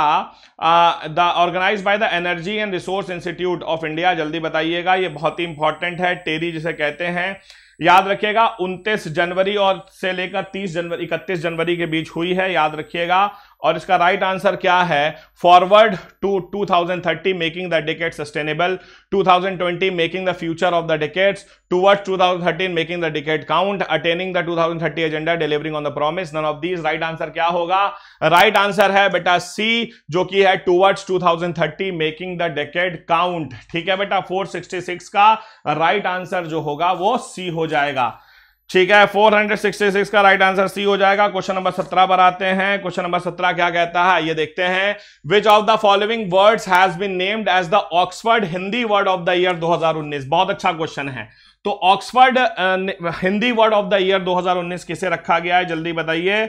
आपका the organised by the energy and resource institute of India? जल्दी बताइएगा, ये बहुत ही इंपॉर्टेंट है, टेरी जिसे कहते हैं, याद रखिएगा। उनतीस जनवरी और से लेकर तीस जनवरी इकतीस जनवरी के बीच हुई है, याद रखिएगा। और इसका राइट आंसर क्या है? Forward to two thousand thirty making the decade sustainable, two thousand twenty making the future of the decades, towards two thousand thirteen making the decade count, attaining the two thousand thirty agenda, delivering on the promise. None of these. Right answer क्या होगा? राइट आंसर है बेटा सी, जो कि है towards two thousand thirty making the decade count. ठीक है बेटा, चार सौ छियासठ का राइट आंसर जो होगा वो सी हो जाएगा। ठीक है, फोर हंड्रेड सिक्सटी सिक्स का राइट आंसर सी हो जाएगा। क्वेश्चन नंबर सत्रह पर आते हैं। क्वेश्चन नंबर सत्रह क्या कहता है ये देखते हैं। Which of the following words has been named as the Oxford Hindi word of the year दो हज़ार उन्नीस। बहुत अच्छा क्वेश्चन है। तो Oxford Hindi word of the year दो हज़ार उन्नीस किसे रखा गया है, जल्दी बताइए,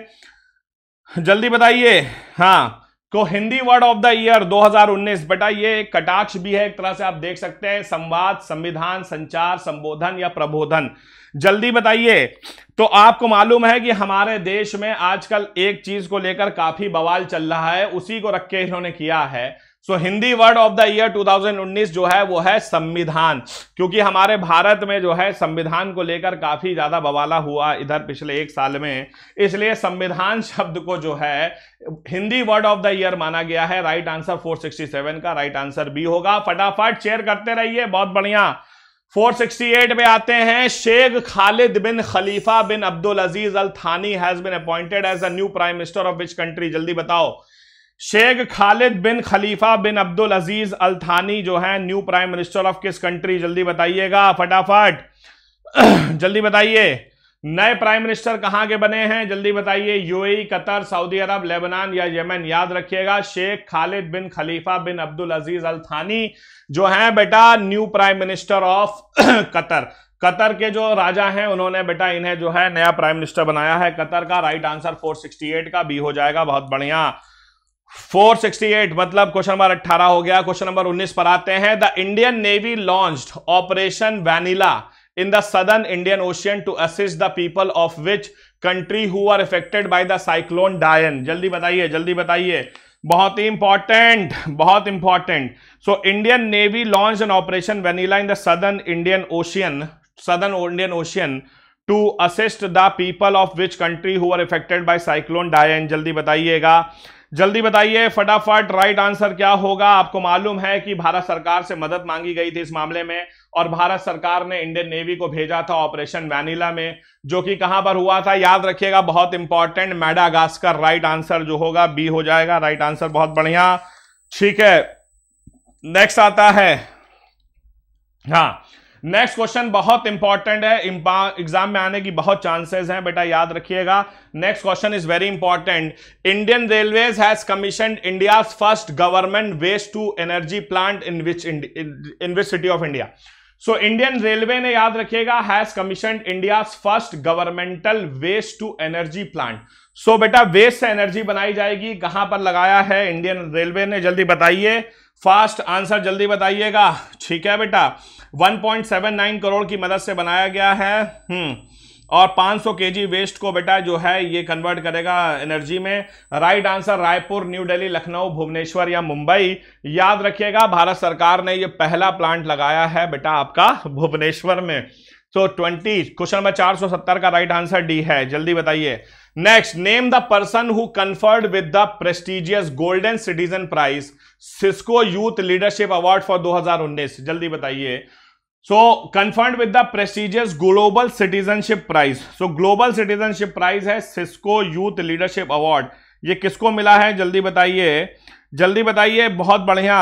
जल्दी बताइए। हाँ, तो Hindi word of the year दो हज़ार उन्नीस, बेटा ये एक कटाक्ष भी है एक तरह से, आप देख सकते हैं, संवाद, संविधान, संचार, संबोधन या प्रबोधन। जल्दी बताइए। तो आपको मालूम है कि हमारे देश में आजकल एक चीज को लेकर काफी बवाल चल रहा है, उसी को रख के इन्होंने किया है। So Hindi word of the year दो हज़ार उन्नीस जो है वो है संविधान, क्योंकि हमारे भारत में जो है संविधान को लेकर काफी ज्यादा बवाला हुआ इधर पिछले एक साल में, इसलिए संविधान शब्द को जो है Hindi word of the year माना गया है। राइट आंसर चार सौ सड़सठ का राइट आंसर बी होगा। फटाफट शेयर करते रहिए, बहुत बढ़िया। चार सौ अड़सठ पे आते हैं। शेख खालिद बिन खलीफा बिन Abdul Aziz Al Thani has been appointed as the new prime minister of which country, जल्दी बताओ। शेख खालिद बिन खलीफा बिन अब्दुल अजीज अल थानी जो है न्यू प्राइम मिनिस्टर ऑफ किस कंट्री, जल्दी बताइएगा फटाफट जल्दी बताइए। नए प्राइम मिनिस्टर कहां के बने हैं, जल्दी बताइए। UAE, Qatar, Saudi Arabia, Lebanon या यमन। याद रखिएगा, शेख खालिद बिन खलीफा बिन अब्दुल अजीज अल थानी जो है बेटा new prime minister of Qatar. Qatar के जो राजा हैं उन्होंने बेटा इन्हें जो है नया प्राइम मिनिस्टर बनाया है कतर का। राइट आंसर चार सौ अड़सठ का बी हो जाएगा, बहुत बढ़िया। चार सौ अड़सठ मतलब क्वेश्चन नंबर अठारह हो गया। क्वेश्चन नंबर उन्नीस पर आते हैं। The Indian Navy launched operation Vanilla in the southern Indian Ocean to assist the people of which country who were affected by the cyclone Diane, जल्दी बताइए, जल्दी बताइए, बहुत ही इंपॉर्टेंट, बहुत important. So Indian Navy launch an operation Vanilla in the southern Indian Ocean southern Indian Ocean to assist the people of which country who are affected by cyclone Diane, जल्दी बताइएगा, जल्दी बताइए फटाफट। राइट आंसर क्या होगा? आपको मालूम है कि भारत सरकार से मदद मांगी गई थी इस मामले में, और भारत सरकार ने इंडियन नेवी को भेजा था ऑपरेशन वैनिला में, जो कि कहां पर हुआ था, याद रखिएगा, बहुत इंपॉर्टेंट, मैडागास्कर। राइट आंसर जो होगा बी हो जाएगा। राइट आंसर, बहुत बढ़िया, ठीक है। नेक्स्ट आता है, हाँ नेक्स्ट क्वेश्चन बहुत इंपॉर्टेंट है, एग्जाम में आने की बहुत चांसेस हैं बेटा, याद रखिएगा। Next question is very important. Indian railways has commissioned India's first government waste to energy plant in which in which city of India. So Indian railway ने, याद रखिएगा, has commissioned India's first governmental waste to energy plant. So बेटा वेस्ट से एनर्जी बनाई जाएगी, कहां पर लगाया है इंडियन रेलवे ने, जल्दी बताइए, फास्ट आंसर जल्दी बताइएगा, ठीक है बेटा। One point seven nine crore की मदद से बनाया गया है, हम्म और पाँच सौ केजी वेस्ट को बेटा जो है ये कन्वर्ट करेगा एनर्जी में। Right answer Raipur, New Delhi, Lucknow, Bhubaneswar या मुंबई। याद रखिएगा भारत सरकार ने ये पहला प्लांट लगाया है बेटा आपका भुवनेश्वर में। सो ट्वेंटी, क्वेश्चन नंबर चार सौ सत्तर का राइट आंसर डी है, जल्दी बताइए। Next, name the person who conferred with the prestigious golden citizen prize Cisco youth leadership award for दो हज़ार उन्नीस, जल्दी बताइए। So conferred with the prestigious global citizenship prize, so global citizenship prize है सिस्को यूथ लीडरशिप अवार्ड, ये किसको मिला है, जल्दी बताइए, जल्दी बताइए, बहुत बढ़िया।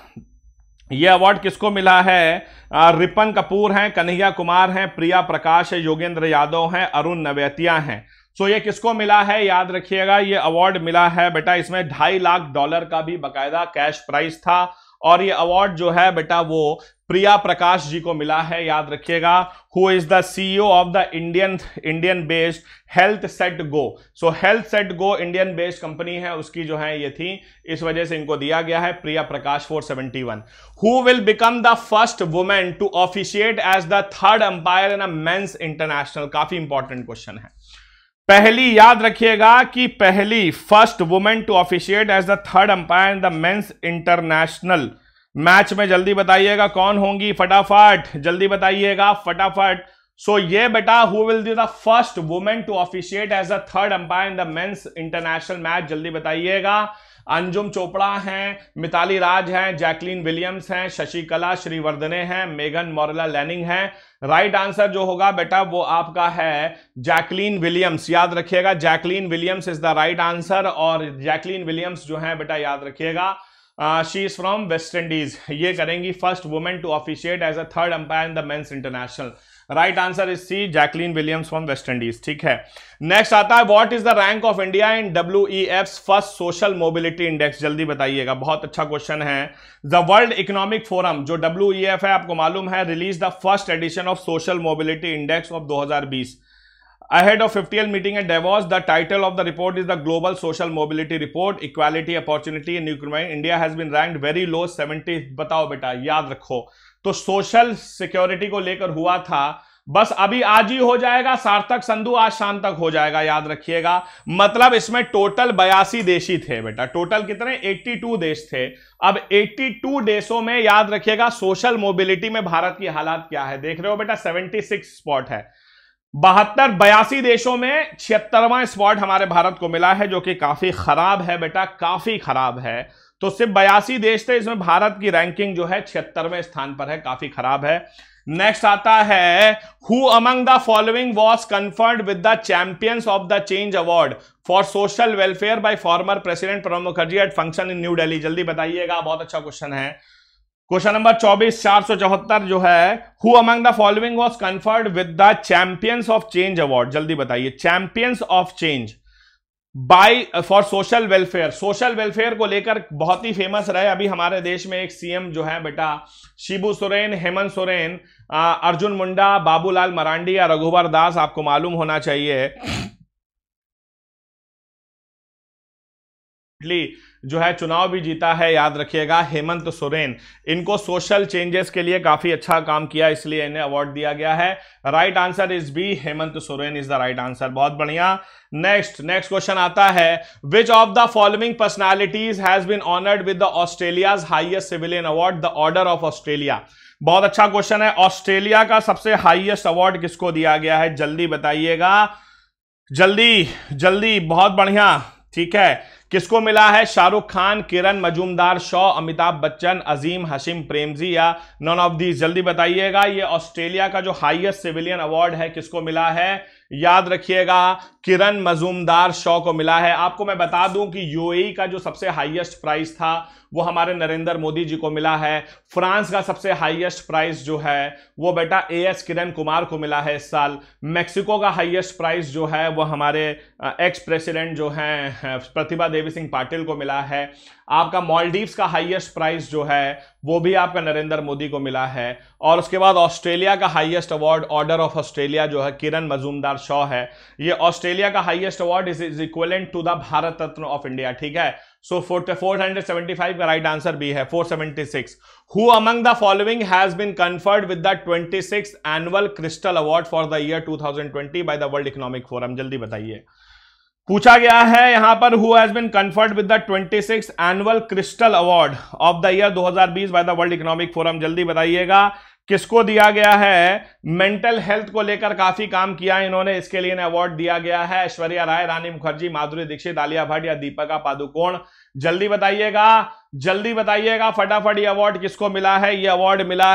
ये अवार्ड किसको मिला है? रिपन कपूर हैं, कन्हैया कुमार हैं, प्रिया प्रकाश है, योगेंद्र यादव हैं, अरुण नवेतिया हैं। सो ये किसको मिला है, याद रखिएगा, ये अवार्ड मिला है बेटा, इसमें ढाई लाख डॉलर का भी बकायदा कैश प्राइज था, और ये अवार्ड जो है बेटा वो प्रिया प्रकाश जी को मिला है, याद रखिएगा। Who is the CEO of the Indian Indian based health set go. So health set go Indian based company है, उसकी जो है ये थी, इस वजह से इनको दिया गया है प्रिया प्रकाश चार सौ इकहत्तर। Who will become the first women to officiate as the third umpire in a men's international, काफी इंपॉर्टेंट क्वेश्चन है। पहली, याद रखिएगा कि पहली first women to officiate as the third umpire in the men's international match में, जल्दी बताइएगा कौन होंगी, फटाफट जल्दी बताइएगा फटाफट। सो ये बेटा who will be the first women to officiate as the third umpire in the men's international match, जल्दी बताइएगा। अंजुम चोपड़ा हैं, मिताली राज हैं, जैकलीन विलियम्स हैं, शशिकला श्रीवर्धने हैं, मेगन मोरेला लैनिंग हैं। राइट आंसर जो होगा बेटा वो आपका है जैकलीन विलियम्स, याद रखिएगा, Jacqueline Williams is the right answer. और जैकलीन विलियम्स जो है बेटा याद रखिएगा, she is from West Indies, ये करेंगी first women to officiate as a third umpire in the men's international. Right answer is C, Jacqueline Williams from West Indies. ठीक है, नेक्स्ट आता है what is the rank of India in W E F first social mobility index, जल्दी बताइएगा, बहुत अच्छा क्वेश्चन है। द वर्ल्ड इकोनॉमिक फोरम जो डब्ल्यू ई एफ है आपको मालूम है, release the first edition of social mobility index of दो हज़ार बीस ahead of fiftieth meeting at Davos. The title of the report is the Global Social Mobility Report, Equality, Opportunity and Economy. India has been ranked very low, seventy. बताओ बेटा, याद रखो, तो सोशल सिक्योरिटी को लेकर हुआ था, बस अभी आज ही हो जाएगा, सार्थक संधू आज शाम तक हो जाएगा, याद रखिएगा। मतलब इसमें टोटल बयासी देश ही थे बेटा, टोटल कितने, बयासी देश थे। अब बयासी देशों में याद रखिएगा सोशल मोबिलिटी में भारत की हालत क्या है, देख रहे हो बेटा, छिहत्तर स्पॉट है, बहत्तर बयासी देशों में छिहत्तरवां स्पॉट हमारे भारत को मिला है, जो कि काफी खराब है बेटा, काफी खराब है। तो सिर्फ बयासी देश थे, इसमें भारत की रैंकिंग जो है छिहत्तरवें स्थान पर है, काफी खराब है। नेक्स्ट आता है who among the following was conferred with the champions of the change award for social welfare by former president Pranab Mukherjee at function in New Delhi, जल्दी बताइएगा, बहुत अच्छा क्वेश्चन है। क्वेश्चन नंबर चौबीस चार सौ चौहत्तर जो है, who among the following was conferred with the champions of change award, जल्दी बताइए, champions of change by for social welfare, social welfare को लेकर बहुत ही फेमस रहे अभी हमारे देश में एक सीएम जो है बेटा, शिबू सोरेन, हेमंत सोरेन, अर्जुन मुंडा, बाबूलाल मरांडी या रघुवर दास, आपको मालूम होना चाहिए जो है चुनाव भी जीता है, याद रखिएगा, हेमंत सोरेन। इनको सोशल चेंजेस के लिए काफी अच्छा काम किया, इसलिए इन्हें अवार्ड दिया गया है। Right answer is B, Hemant Soren is the right answer, बहुत बढ़िया। नेक्स्ट नेक्स्ट क्वेश्चन आता है, which of the following personalities has been honoured with the Australia's highest civilian award, the order of Australia, बहुत अच्छा क्वेश्चन है। ऑस्ट्रेलिया का सबसे हाईएस्ट अवार्ड किसको दिया गया है, जल्दी बताइएगा, जल्दी जल्दी, बहुत बढ़िया। ठीक है, किसको मिला है, शाहरुख खान, किरण मजूमदार शॉ, अमिताभ बच्चन, अजीम हशीम प्रेमजी या नॉन ऑफ दीज, जल्दी बताइएगा। ये ऑस्ट्रेलिया का जो हाईएस्ट सिविलियन अवार्ड है किसको मिला है, याद रखिएगा, किरण मजूमदार शॉ को मिला है। आपको मैं बता दूं कि यूएई का जो सबसे हाईएस्ट प्राइज था वो हमारे नरेंद्र मोदी जी को मिला है। फ्रांस का सबसे हाईएस्ट प्राइज जो है वो बेटा ए एस किरण कुमार को मिला है इस साल। मैक्सिको का हाईएस्ट प्राइज जो है वो हमारे एक्स प्रेसिडेंट जो हैं प्रतिभा देवी सिंह पाटिल को मिला है। आपका मालदीव्स का हाईएस्ट प्राइज जो है वो भी आपका नरेंद्र मोदी को मिला है। और उसके बाद ऑस्ट्रेलिया का highest award order of Australia जो है किरण मजूमदार शॉ है। ये ऑस्ट्रेलिया का highest award is is equivalent to the Bharat Ratna of India. ठीक है, so four hundred seventy five का राइट आंसर भी है four seventy six. Who among the following has been conferred with the twenty sixth annual crystal award for the year two thousand twenty by the world economic forum, जल्दी बताइए। पूछा गया है यहां पर who has been conferred with the twenty sixth annual crystal award of the year दो हज़ार बीस by the world economic forum, जल्दी बताइएगा किसको दिया गया है। मेंटल हेल्थ को लेकर काफी काम किया इन्होंने, इसके लिए इन्हें अवार्ड दिया गया है। ऐश्वर्या राय, रानी मुखर्जी, माधुरी दीक्षित, आलिया भट्ट या दीपिका पादुकोण, जल्दी बताइएगा, जल्दी बताइएगा फटाफट। ये अवार्ड किसको मिला है, ये अवार्ड मिला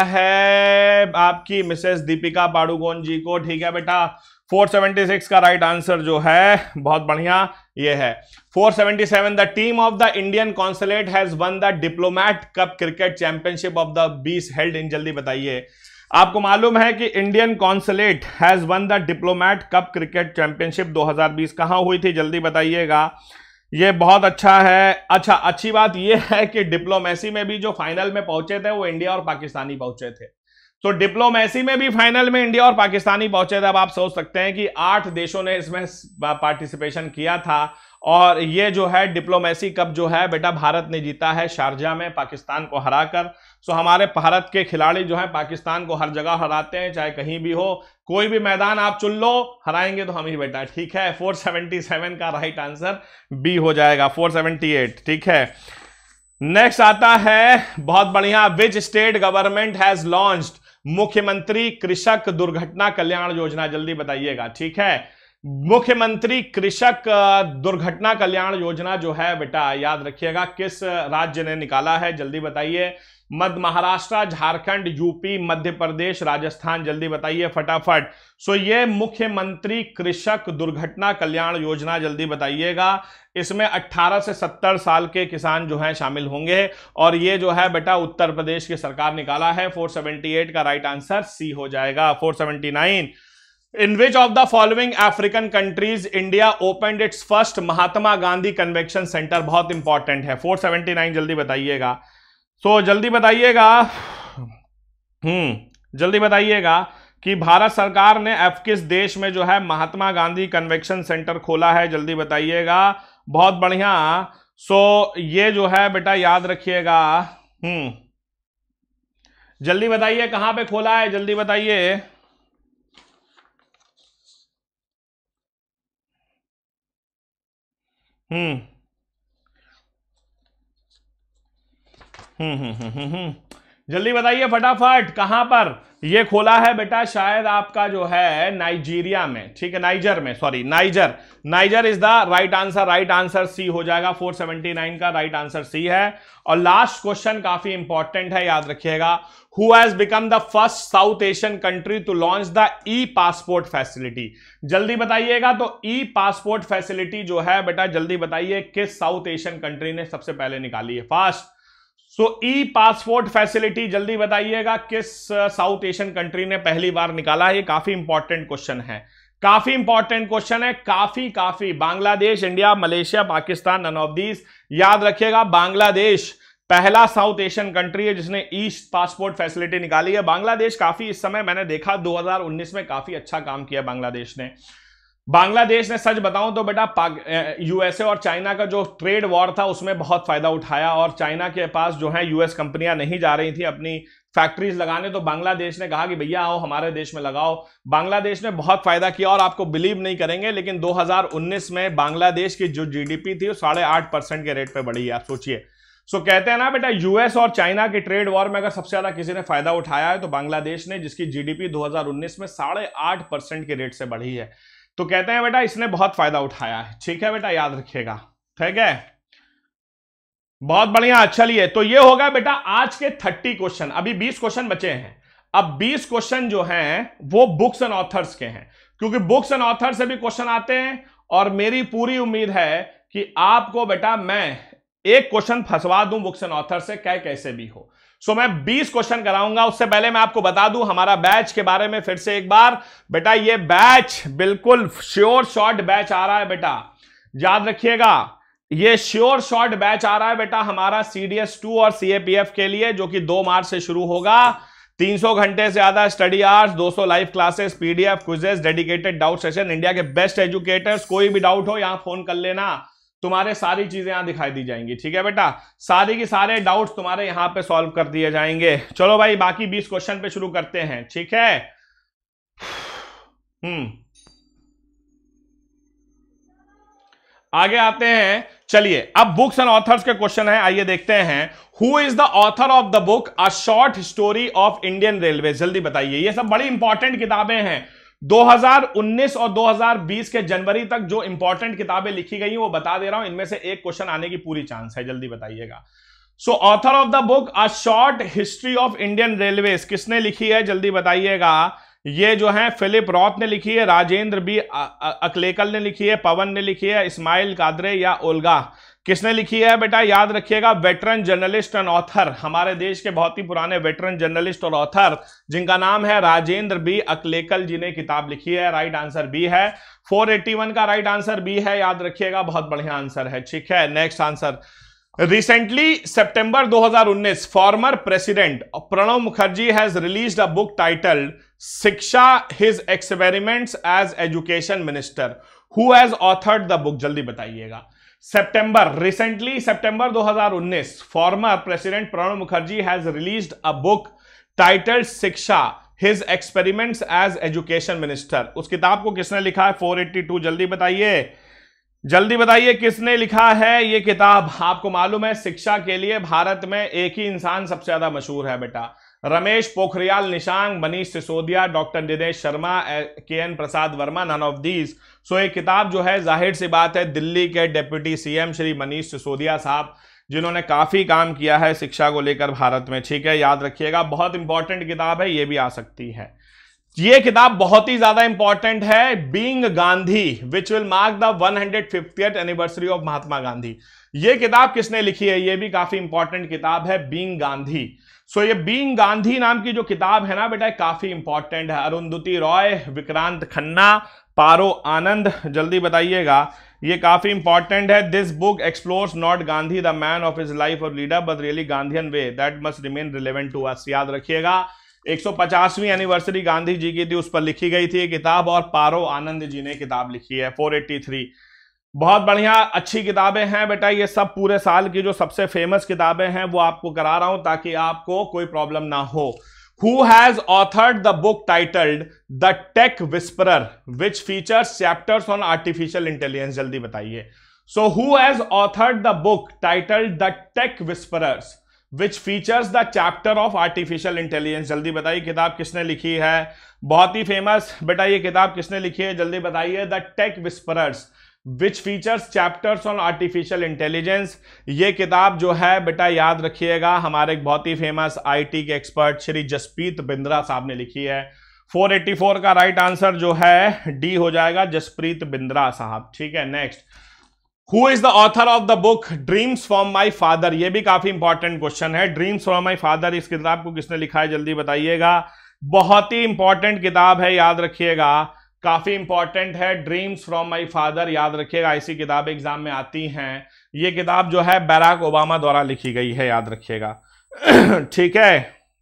है आपकी मिसेस दीपिका पादुकोण जी को। ठीक है बेटा, फोर सेवेंटी सिक्स का राइट आंसर जो है बहुत बढ़िया ये है। Four seventy seven, the team of the Indian consulate has won the diplomat cup cricket championship of the बीस हेल्ड इन, जल्दी बताइए। आपको मालूम है कि Indian consulate has won the diplomat cup cricket championship दो हज़ार बीस कहां हुई थी, जल्दी बताइएगा। ये बहुत अच्छा है। अच्छा, अच्छी बात यह है कि डिप्लोमेसी में भी जो फाइनल में पहुंचे थे वो इंडिया और पाकिस्तानी पहुंचे थे। तो डिप्लोमेसी में भी फाइनल में इंडिया और पाकिस्तानी पहुंचे थे। अब आप सोच सकते हैं कि आठ देशों ने इसमें पार्टिसिपेशन किया था और ये जो है डिप्लोमेसी कप जो है बेटा भारत ने जीता है शारजा में पाकिस्तान को हराकर। सो हमारे भारत के खिलाड़ी जो है पाकिस्तान को हर जगह हराते हैं, चाहे कहीं भी हो, कोई भी मैदान आप चुन लो, हराएंगे तो हम ही बेटा। ठीक है, फोर सेवेंटी सेवन का राइट आंसर बी हो जाएगा, फोर सेवेंटी एट। ठीक है, नेक्स्ट आता है बहुत बढ़िया, which state government has launched मुख्यमंत्री कृषक दुर्घटना कल्याण योजना, जल्दी बताइएगा। ठीक है, मुख्यमंत्री कृषक दुर्घटना कल्याण योजना जो है बेटा याद रखिएगा किस राज्य ने निकाला है, जल्दी बताइए। मध्य महाराष्ट्र, झारखंड, यूपी, मध्य प्रदेश, राजस्थान, जल्दी बताइए फटाफट। सो ये मुख्यमंत्री कृषक दुर्घटना कल्याण योजना, जल्दी बताइएगा। इसमें अठारह से सत्तर साल के किसान जो हैं शामिल होंगे और ये जो है बेटा उत्तर प्रदेश की सरकार निकाला है। चार सौ अठहत्तर का राइट आंसर सी हो जाएगा। चार सौ उन्यासी, in which of the following African countries India opened its first Mahatma Gandhi convention centre, बहुत इंपॉर्टेंट है। चार सौ उन्यासी जल्दी बताइएगा। सो so, जल्दी बताइएगा, हम्म जल्दी बताइएगा कि भारत सरकार ने एफ किस देश में जो है महात्मा गांधी कन्वेंशन सेंटर खोला है, जल्दी बताइएगा। बहुत बढ़िया। सो so, ये जो है बेटा याद रखिएगा, हम्म जल्दी बताइए कहां पे खोला है, जल्दी बताइए। हम्म हम्म हम्म हम्म हम्म जल्दी बताइए फटाफट कहां पर ये खोला है बेटा। शायद आपका जो है नाइजीरिया में, ठीक है, नाइजर में, sorry Niger, Niger is the right answer. Right answer C हो जाएगा। चार सौ उन्यासी का राइट आंसर सी है। और लास्ट क्वेश्चन काफी इंपॉर्टेंट है, याद रखिएगा। Who has become the first South Asian country to launch the e passport facility, जल्दी बताइएगा। तो ई पासपोर्ट फैसिलिटी जो है बेटा, जल्दी बताइए किस साउथ एशियन कंट्री ने सबसे पहले निकाली है, fast. So e passport facility जल्दी बताइएगा किस साउथ एशियन कंट्री ने पहली बार निकाला है। ये काफी इंपॉर्टेंट क्वेश्चन है, काफी इंपॉर्टेंट क्वेश्चन है, काफी काफी। Bangladesh, India, Malaysia, Pakistan, none of these, याद रखिएगा। बांग्लादेश पहला साउथ एशियन कंट्री है जिसने ई पासपोर्ट फैसिलिटी निकाली है। बांग्लादेश काफी, इस समय मैंने देखा दो हज़ार उन्नीस में काफी अच्छा काम किया बांग्लादेश ने। बांग्लादेश ने सच बताऊं तो बेटा यूएसए और चाइना का जो ट्रेड वॉर था उसमें बहुत फायदा उठाया, और चाइना के पास जो है यूएस कंपनियां नहीं जा रही थी अपनी फैक्ट्रीज लगाने, तो बांग्लादेश ने कहा कि भैया आओ हमारे देश में लगाओ। बांग्लादेश ने बहुत फायदा किया, और आपको बिलीव नहीं करेंगे लेकिन दो हज़ार उन्नीस में बांग्लादेश की जो जीडीपी थी वो साढ़े आठ परसेंट के रेट पे बढ़ी है, आप सोचिए। सो so, कहते हैं ना बेटा यूएस और चाइना के ट्रेड वॉर में अगर सबसे ज्यादा किसी ने फायदा उठाया है तो बांग्लादेश ने, जिसकी जीडीपी दो हज़ार उन्नीस में साढ़े आठ परसेंट के रेट से बढ़ी है। तो कहते हैं बेटा इसने बहुत फायदा उठाया है, ठीक है बेटा, याद रखिएगा, ठीक है, बहुत बढ़िया। चलिए, तो ये होगा बेटा आज के तीस क्वेश्चन। अभी बीस क्वेश्चन बचे हैं। अब बीस क्वेश्चन जो हैं वो बुक्स एंड ऑथर्स के हैं, क्योंकि बुक्स एंड ऑथर से भी क्वेश्चन आते हैं, और मेरी पूरी उम्मीद है कि आपको बेटा मैं एक क्वेश्चन फंसवा दूं बुक्स एंड ऑथर से, क्या कैसे भी हो। सो so, मैं बीस क्वेश्चन कराऊंगा। उससे पहले मैं आपको बता दूं हमारा बैच के बारे में फिर से एक बार। बेटा ये बैच बिल्कुल श्योर शॉर्ट बैच आ रहा है बेटा, याद रखिएगा। ये श्योर शॉर्ट बैच आ रहा है बेटा हमारा सी डी एस टू और सी ए पी एफ के लिए, जो कि दो मार्च से शुरू होगा। तीन सौ घंटे से ज्यादा स्टडी आवर्स, दो सौ live classes, PDF, quizzes, dedicated doubt session, India के बेस्ट एजुकेटर्स। कोई भी डाउट हो यहां फोन कर लेना, तुम्हारे सारी चीजें यहां दिखाई दी जाएंगी, ठीक है बेटा। सारी की सारे डाउट्स तुम्हारे यहां पे सॉल्व कर दिए जाएंगे। चलो भाई बाकी बीस क्वेश्चन पे शुरू करते हैं, ठीक है। हम्म आगे आते हैं। चलिए अब बुक्स एंड ऑथर्स के क्वेश्चन है, आइए देखते हैं। Who is the author of the book a short history of Indian railway, जल्दी बताइए। ये सब बड़ी इंपॉर्टेंट किताबें हैं। दो हज़ार उन्नीस और दो हज़ार बीस के जनवरी तक जो इंपॉर्टेंट किताबें लिखी गई हैं वो बता दे रहा हूं, इनमें से एक क्वेश्चन आने की पूरी चांस है, जल्दी बताइएगा। So author of the book a short history of Indian railways किसने लिखी है, जल्दी बताइएगा। ये जो है फिलिप रॉथ ने लिखी है, राजेंद्र बी अकलेकल ने लिखी है, पवन ने लिखी है, इस्माइल कादरे या ओल्गा, किसने लिखी है बेटा, याद रखिएगा। वेटरन जर्नलिस्ट एंड ऑथर, हमारे देश के बहुत ही पुराने वेटरन जर्नलिस्ट और ऑथर जिनका नाम है राजेंद्र बी अकलेकल जी ने किताब लिखी है। राइट आंसर बी है। चार सौ इक्यासी का राइट आंसर बी है, याद रखिएगा, बहुत बढ़िया आंसर है, ठीक है। Next answer. रिसेंटली सितंबर दो हज़ार उन्नीस former president Pranab Mukherjee has released a book titled Shiksha his experiments as education minister. Who has authored the book, जल्दी बताइएगा। सितंबर, रिसेंटली सितंबर दो हज़ार उन्नीस former president Pranab Mukherjee has released a book titled Shiksha his experiments as education minister. उस किताब को किसने लिखा है, चार सौ बयासी, जल्दी बताइए, जल्दी बताइए किसने लिखा है ये किताब। आपको मालूम है शिक्षा के लिए भारत में एक ही इंसान सबसे ज्यादा मशहूर है बेटा, Ramesh Pokhriyal Nishank, Manish Sisodia, doctor Dinesh Sharma, K N Prasad Verma, none of these. सो ये किताब जो है जाहिर सी बात है दिल्ली के डिप्टी सीएम श्री मनीष सिसोदिया साहब जिन्होंने काफी काम किया है शिक्षा को लेकर भारत में, ठीक है, याद रखिएगा, बहुत इंपॉर्टेंट किताब है, ये भी आ सकती है। ये किताब बहुत ही ज्यादा इंपॉर्टेंट है, being Gandhi which will mark the one hundred fiftieth anniversary of Mahatma Gandhi. ये किताब किसने लिखी है, ये भी काफी इंपॉर्टेंट किताब है, बीइंग गांधी। सो so, ये बीइंग गांधी नाम की जो किताब है ना बेटा, काफी इंपॉर्टेंट है। अरुंधति रॉय, विक्रांत खन्ना, पारो आनंद, जल्दी बताइएगा, ये काफी इंपॉर्टेंट है। This book explores not Gandhi the man of his life और leader but really Gandhian way that must remain relevant to us. याद रखिएगा, एक सौ पचासवीं एनिवर्सरी गांधी जी की थी, उस पर लिखी गई थी ये किताब, और पारो आनंद जी ने किताब लिखी है, चार सौ तिरासी। बहुत बढ़िया, अच्छी किताबें हैं बेटा, ये सब पूरे साल की जो सबसे फेमस किताबें हैं वो आपको करा रहा हूं ताकि आपको कोई प्रॉब्लम ना हो। Who has authored the book titled The Tech Whisperer which features chapters on artificial intelligence? जल्दी बताइए। So who has authored the book titled The Tech Whisperers which features the chapter of artificial intelligence? जल्दी बताइए, किताब किसने लिखी है, बहुत ही फेमस बेटा, ये किताब किसने लिखी है, जल्दी बताइए। The tech whisperers which features chapters on artificial intelligence. ये किताब जो है बेटा, याद रखिएगा, हमारे एक बहुत ही फेमस आईटी के एक्सपर्ट श्री जसप्रीत बिंद्रा साहब ने लिखी है। चार सौ चौरासी का राइट आंसर जो है डी हो जाएगा, जसप्रीत बिंद्रा साहब, ठीक है। Next, who is the author of the book dreams from my father? ये भी काफी इंपॉर्टेंट क्वेश्चन है, ड्रीम्स फ्रॉम माई फादर, इस किताब को किसने लिखा है, जल्दी बताइएगा। बहुत ही इंपॉर्टेंट किताब है, याद रखिएगा, काफी इंपॉर्टेंट है, ड्रीम्स फ्रॉम माई फादर, याद रखिएगा, ऐसी किताब एग्जाम में आती हैं। ये किताब जो है बैराक ओबामा द्वारा लिखी गई है, याद रखिएगा, ठीक है।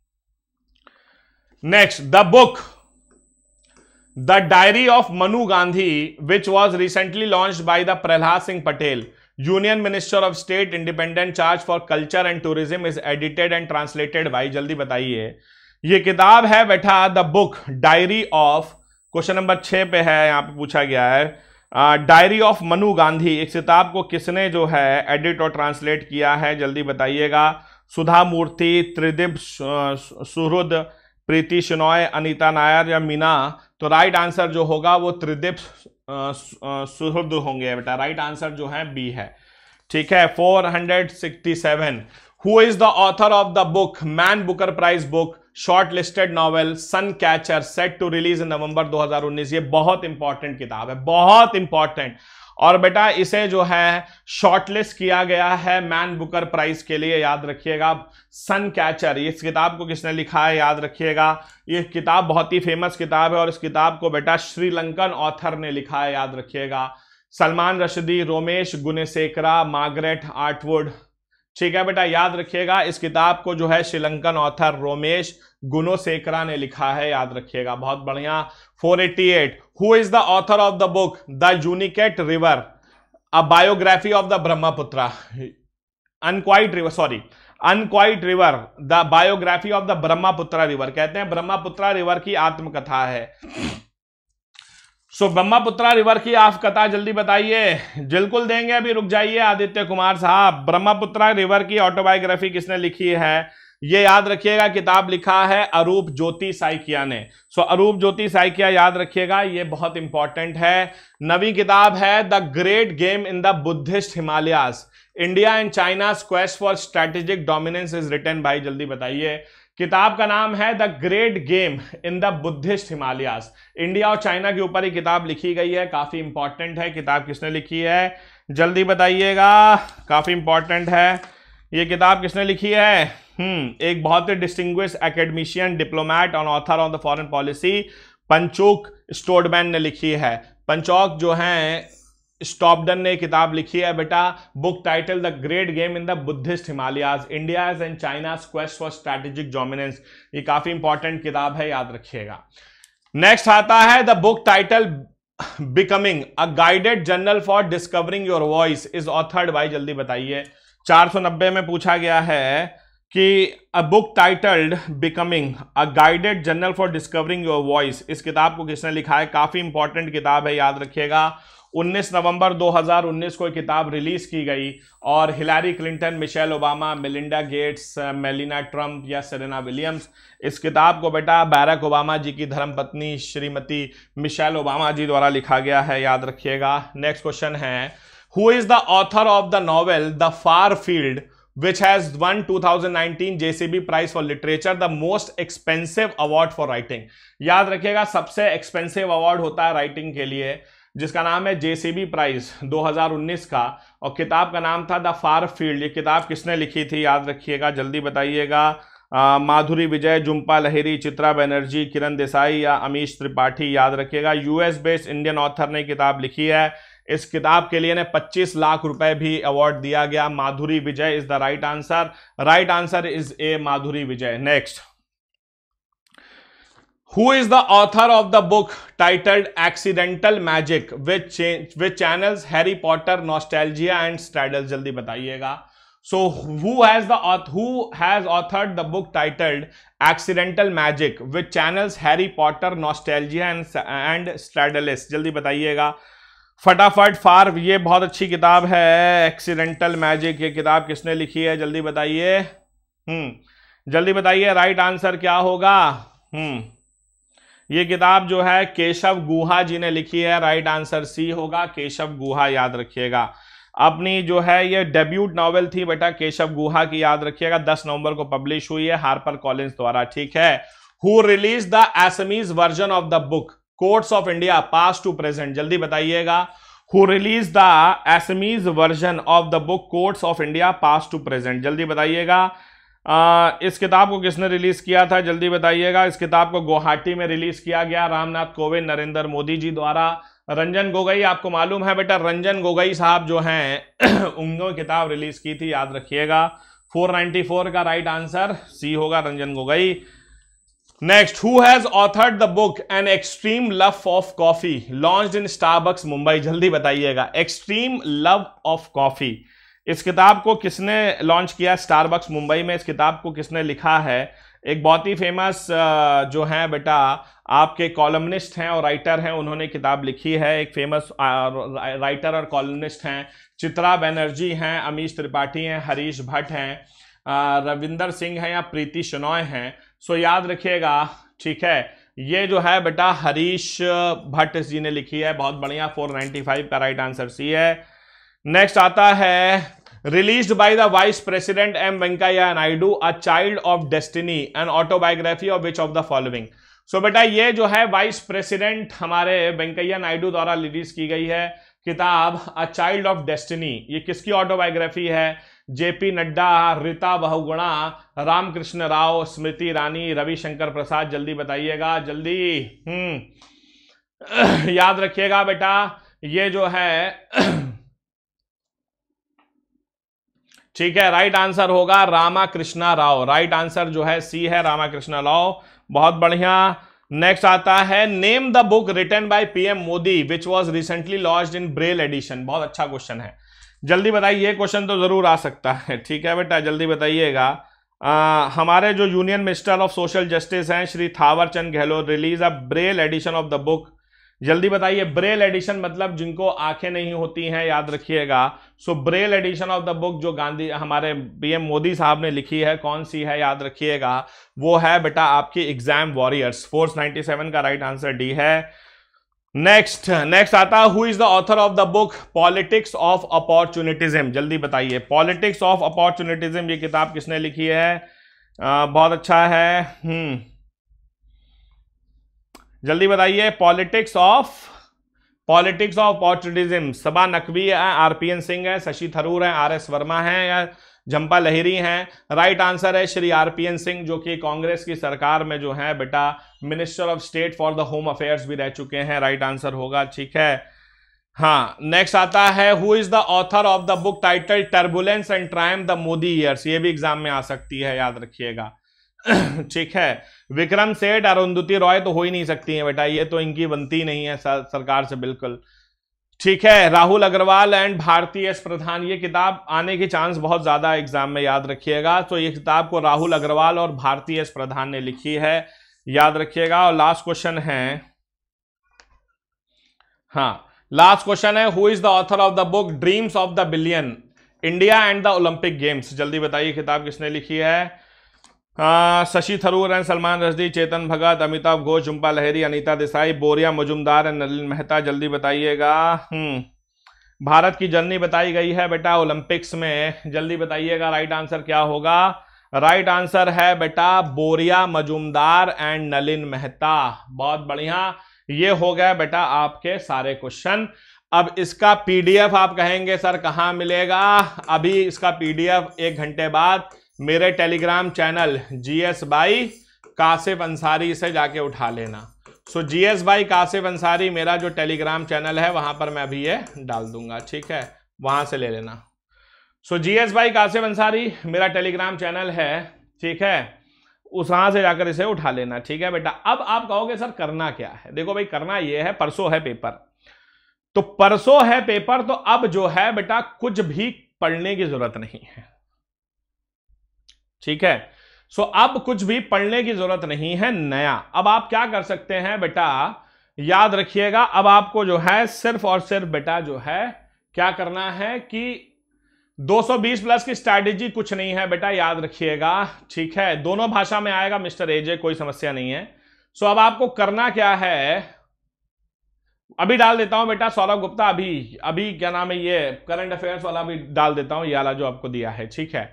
Next, the book the diary of Manu Gandhi which was recently launched by the Prahlad Singh Patel, union minister of state, independent charge for culture and tourism, is edited and translated by, जल्दी बताइए। ये किताब है बेटा the book diary of, question number छह पे है, यहां पे पूछा गया है, डायरी ऑफ मनु गांधी, इस किताब को किसने जो है एडिट और ट्रांसलेट किया है, जल्दी बताइएगा। सुधा मूर्ति, त्रिदीप सुहृद, प्रीति शिनॉय, अनीता नायर या मीना? तो राइट आंसर जो होगा वो त्रिदीप सुहृद होंगे बेटा, राइट आंसर जो है बी है, ठीक है। Four hundred sixty seven, who is the author of the book man booker prize book shortlisted novel sun catcher set to release in November दो हज़ार उन्नीस? ये बहुत इंपॉर्टेंट किताब है, बहुत इंपॉर्टेंट, और बेटा इसे जो है शॉर्टलिस्ट किया गया है मैन बुकर प्राइज के लिए, याद रखिएगा। सन कैचर, इस किताब को किसने लिखा है, याद रखिएगा, ये किताब बहुत ही फेमस किताब है, और इस किताब को बेटा श्रीलंकन ऑथर ने लिखा है, याद रखिएगा। सलमान रशदी, रोमेश गुनेसेकरा, मार्गरेट आर्टवुड, ठीक है बेटा, याद रखिएगा, इस किताब को जो है श्रीलंकन ऑथर रोमेश गुनोसेकरा ने लिखा है, याद रखिएगा, बहुत बढ़िया। चार सौ अट्ठासी, who is the author of the book the unquiet river a biography of the Brahmaputra, unquiet river, sorry unquiet river the biography of the Brahmaputra river, कहते हैं ब्रह्मपुत्र रिवर की आत्मकथा है। सो so, ब्रह्मपुत्र रिवर की आत्मकथा जल्दी बताइए, बिल्कुल देंगे, अभी रुक जाइए आदित्य कुमार साहब। ब्रह्मपुत्र रिवर की ऑटोबायोग्राफी किसने लिखी है, ये याद रखिएगा, किताब लिखा है अरूप ज्योति साइकिया ने। सो so, अरूप ज्योति साइकिया, याद रखिएगा, ये बहुत इंपॉर्टेंट है। नवी किताब है the great game in the Buddhist Himalayas, India and China quest for strategic dominance, is written by, जल्दी बताइए। किताब का नाम है the great game in the Buddhist Himalayas, India और चाइना के ऊपर ही किताब लिखी गई है, काफी इंपॉर्टेंट है। किताब किसने लिखी है, जल्दी बताइएगा, काफी इंपॉर्टेंट है। ये किताब किसने लिखी है, हम्म एक बहुत ही डिस्टिंग्विश एकेडमिशियन, डिप्लोमैट और author of the foreign policy, Phunchok Stobdan ने लिखी है। पंचोक जो है स्टॉपडन ने किताब लिखी है बेटा, book title the great game in the Buddhist Himalayas, India and China quest for strategic dominance, ये काफी इंपॉर्टेंट किताब है, याद रखिएगा। नेक्स्ट आता है the book title becoming a guided journal for discovering your voice, is authored by, जल्दी बताइए। चार सौ नब्बे में पूछा गया है कि a book titled becoming a guided journal for discovering your voice, इस किताब को किसने लिखा है, काफी इंपॉर्टेंट किताब है, याद रखिएगा। उन्नीस नवंबर दो हज़ार उन्नीस को किताब रिलीज की गई, और Hillary Clinton, Michelle Obama, Melinda Gates, Melania Trump या सेरेना विलियम्स, इस किताब को बेटा बैराक ओबामा जी की धर्मपत्नी श्रीमती मिशेल ओबामा जी द्वारा लिखा गया है, याद रखिएगा। नेक्स्ट क्वेश्चन है, who is the author of the novel the far field which has won twenty nineteen J C B Prize for Literature, the most expensive award for writing। याद रखिएगा सबसे एक्सपेंसिव अवार्ड होता है राइटिंग के लिए, जिसका नाम है जेसीबी प्राइज दो हज़ार उन्नीस का, और किताब का नाम था द फार फील्ड। ये किताब किसने लिखी थी याद रखिएगा, जल्दी बताइएगा। माधुरी विजय, जुम्पा लहिरी, चित्रा बनर्जी, किरण देसाई या अमीश त्रिपाठी, याद रखिएगा। यूएस बेस्ड इंडियन ऑथर ने किताब लिखी है। इस किताब के लिए ने पच्चीस लाख रुपए भी अवार्ड दिया गया। Madhuri Vijay is the right answer. Right answer is A Madhuri Vijay. Next, Who is the author of the book titled Accidental Magic which which channels Harry Potter, nostalgia and straddles? जल्दी बताइएगा। So who has the who has authored the book titled Accidental Magic which channels Harry Potter, nostalgia and and straddles? जल्दी बताइएगा फटाफट। फार ये बहुत अच्छी किताब है, एक्सीडेंटल मैजिक। ये किताब किसने लिखी है जल्दी बताइए। हम्म जल्दी बताइए राइट आंसर क्या होगा। हम्म ये किताब जो है केशव गुहा जी ने लिखी है। राइट आंसर सी होगा, केशव गुहा, याद रखिएगा। अपनी जो है ये डेब्यूट नॉवेल थी बेटा केशव गुहा की, याद रखिएगा। दस नवंबर को पब्लिश हुई है हार्पर कॉलिंस द्वारा, ठीक है। Who release the Assamese version of the book courts of India past to present? जल्दी बताइएगा। Who release the Assamese version of the book courts of India past to present? जल्दी बताइएगा। आ, इस किताब को किसने रिलीज किया था जल्दी बताइएगा। इस किताब को गुवाहाटी में रिलीज किया गया रामनाथ कोविंद, नरेंद्र मोदी जी द्वारा। रंजन गोगोई, आपको मालूम है बेटा रंजन गोगोई साहब जो हैं उन्होंने किताब रिलीज की थी, याद रखिएगा। चार सौ चौरानवे का राइट आंसर सी होगा, Ranjan Gogoi. Next, who has authored the book an extreme love of coffee launched in Starbucks Mumbai? जल्दी बताइएगा। एक्सट्रीम लव ऑफ कॉफी, इस किताब को किसने लॉन्च किया स्टारबक्स मुंबई में? इस किताब को किसने लिखा है? एक बहुत ही फेमस जो है बेटा आपके कॉलमनिस्ट हैं और राइटर हैं, उन्होंने किताब लिखी है। एक फेमस राइटर और कॉलमनिस्ट हैं, चित्रा बनर्जी हैं, अमीश त्रिपाठी हैं, हरीश भट्ट हैं, रविंदर सिंह हैं या प्रीति शनॉय हैं। सो याद रखिएगा, ठीक है। ये जो है बेटा हरीश भट्ट जी ने लिखी है, बहुत बढ़िया। चार सौ पचानवे का राइट आंसर सी है। नेक्स्ट आता है, released by the vice president M Venkaiah Naidu, a child of destiny, an autobiography of which of the following? So बेटा ये जो है वाइस प्रेसिडेंट हमारे वेंकैया नायडू द्वारा रिलीज की गई है किताब अ चाइल्ड ऑफ डेस्टिनी। ये किसकी ऑटोबायोग्राफी है? जेपी नड्डा, रीता बहुगुणा, रामकृष्ण राव, स्मृति ईरानी, रविशंकर प्रसाद। जल्दी बताइएगा, जल्दी। हम्म याद रखिएगा बेटा, ये जो है ठीक है, राइट आंसर होगा रामाकृष्णा राव। राइट आंसर जो है सी है, रामाकृष्णा राव, बहुत बढ़िया। नेक्स्ट आता है, name the book written by PM Modi which was recently launched in braille edition? बहुत अच्छा क्वेश्चन है, जल्दी बताइए। ये क्वेश्चन तो जरूर आ सकता है, ठीक है बेटा, जल्दी बताइएगा। हमारे जो union minister of social justice हैं Shri Thawar Chand Gehlot release a braille edition of the book. जल्दी बताइए। ब्रेल एडिशन मतलब जिनको आंखें नहीं होती हैं, याद रखिएगा। So braille edition of the book जो गांधी हमारे पीएम मोदी साहब ने लिखी है, कौन सी है याद रखिएगा, वो है बेटा आपकी एग्जाम वॉरियर्स। चार सौ सत्तानवे का राइट आंसर डी है। नेक्स्ट नेक्स्ट आता है, who is the author of the book politics of opportunism? जल्दी बताइए। पॉलिटिक्स ऑफ अपॉर्चुनिटिज्म ये किताब किसने लिखी है? आ, बहुत अच्छा है। हम्म जल्दी बताइए। Politics of politics of opportunism, Saba Naqvi है, आरपीएन सिंह है, शशि थरूर है, आर एस वर्मा है या झंपा लहिरी हैं? राइट आंसर है श्री आरपीएन सिंह, जो कि कांग्रेस की सरकार में जो है बेटा minister of state for the home affairs भी रह चुके हैं। राइट आंसर होगा, ठीक है। हाँ, नेक्स्ट आता है, who is the author of the book title turbulence and triumph the Modi years? ये भी एग्जाम में आ सकती है, याद रखिएगा, ठीक है। विक्रम सेठ, अरुंधति रॉय तो हो ही नहीं सकती है बेटा, ये तो इनकी बनती नहीं है सरकार से बिल्कुल, ठीक है। राहुल अग्रवाल एंड भारती एस प्रधान, ये किताब आने की चांस बहुत ज्यादा एग्जाम में, याद रखिएगा। तो ये किताब को राहुल अग्रवाल और भारती एस प्रधान ने लिखी है, याद रखिएगा। और लास्ट क्वेश्चन है, हाँ लास्ट क्वेश्चन है, who is the author of the book dreams of the billion India and the Olympic games? जल्दी बताइए, किताब किसने लिखी है? Shashi Tharoor and Salman Rushdie, Chetan Bhagat, Amitabh Ghosh, Jhumpa Lahiri, Anita Desai, Boria Majumdar and Nalin Mehta. जल्दी बताइएगा। हम्म भारत की जर्नी बताई गई है बेटा ओलंपिक्स में, जल्दी बताइएगा राइट आंसर क्या होगा। राइट आंसर है बेटा बोरिया मजूमदार एंड नलिन मेहता। बहुत बढ़िया, ये हो गया बेटा आपके सारे क्वेश्चन। अब इसका पीडीएफ आप कहेंगे सर कहां मिलेगा, अभी इसका पीडीएफ एक घंटे बाद मेरे Telegram channel GS by Kashif Ansari से जाके उठा लेना। So GS by Kashif Ansari मेरा जो टेलीग्राम चैनल है वहां पर मैं अभी ये डाल दूंगा, ठीक है, वहां से ले लेना। So GS by Kashif Ansari मेरा टेलीग्राम चैनल है, ठीक है, उस वहां से जाकर इसे उठा लेना, ठीक है बेटा। अब आप कहोगे सर करना क्या है, देखो भाई करना ये है, परसों है पेपर, तो परसों है पेपर, तो अब जो है बेटा कुछ भी पढ़ने की जरूरत नहीं है, ठीक है। सो अब कुछ भी पढ़ने की जरूरत नहीं है नया। अब आप क्या कर सकते हैं बेटा, याद रखिएगा, अब आपको जो है सिर्फ और सिर्फ बेटा जो है क्या करना है कि दो सौ बीस प्लस की स्ट्रैटेजी कुछ नहीं है बेटा, याद रखिएगा, ठीक है। दोनों भाषा में आएगा मिस्टर एजे, कोई समस्या नहीं है। सो अब आपको करना क्या है, अभी डाल देता हूं बेटा सौरभ गुप्ता, अभी अभी क्या नाम है ये करंट अफेयर्स वाला भी डाल देता हूं, ये वाला जो आपको दिया है, ठीक है।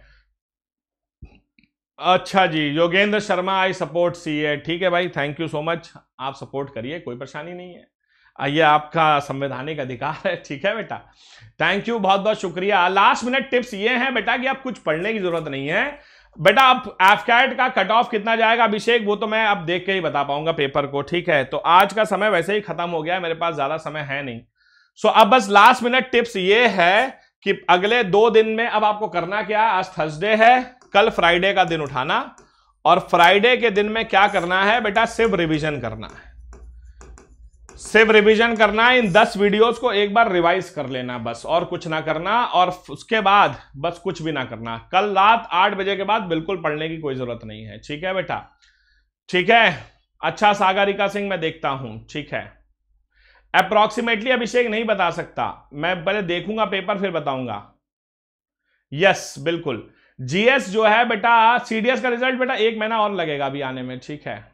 अच्छा जी, Yogendra Sharma I support C A, ठीक है भाई, थैंक यू सो मच, आप सपोर्ट करिए, कोई परेशानी नहीं है, ये आपका संवैधानिक अधिकार है, ठीक है बेटा, थैंक यू, बहुत बहुत शुक्रिया। लास्ट मिनट टिप्स ये हैं बेटा कि आप कुछ पढ़ने की जरूरत नहीं है बेटा। आप एफकैट का कट ऑफ कितना जाएगा अभिषेक, वो तो मैं अब देख के ही बता पाऊंगा पेपर को, ठीक है। तो आज का समय वैसे ही खत्म हो गया, मेरे पास ज्यादा समय है नहीं। सो अब बस लास्ट मिनट टिप्स ये है कि अगले दो दिन में अब आपको करना क्या है, आज थर्सडे है, कल फ्राइडे का दिन उठाना, और फ्राइडे के दिन में क्या करना है बेटा, सिर्फ रिवीजन करना है, सिर्फ रिवीजन करना है। इन दस वीडियोस को एक बार रिवाइज कर लेना बस, और कुछ ना करना, और उसके बाद बस कुछ भी ना करना। कल रात आठ बजे के बाद बिल्कुल पढ़ने की कोई जरूरत नहीं है, ठीक है बेटा, ठीक है। अच्छा सागरिका सिंह मैं देखता हूं, ठीक है। अप्रोक्सीमेटली अभिषेक नहीं बता सकता, मैं पहले देखूंगा पेपर फिर बताऊंगा। यस बिल्कुल, जीएस जो है बेटा, सीडीएस का रिजल्ट बेटा एक महीना और लगेगा अभी आने में, ठीक है।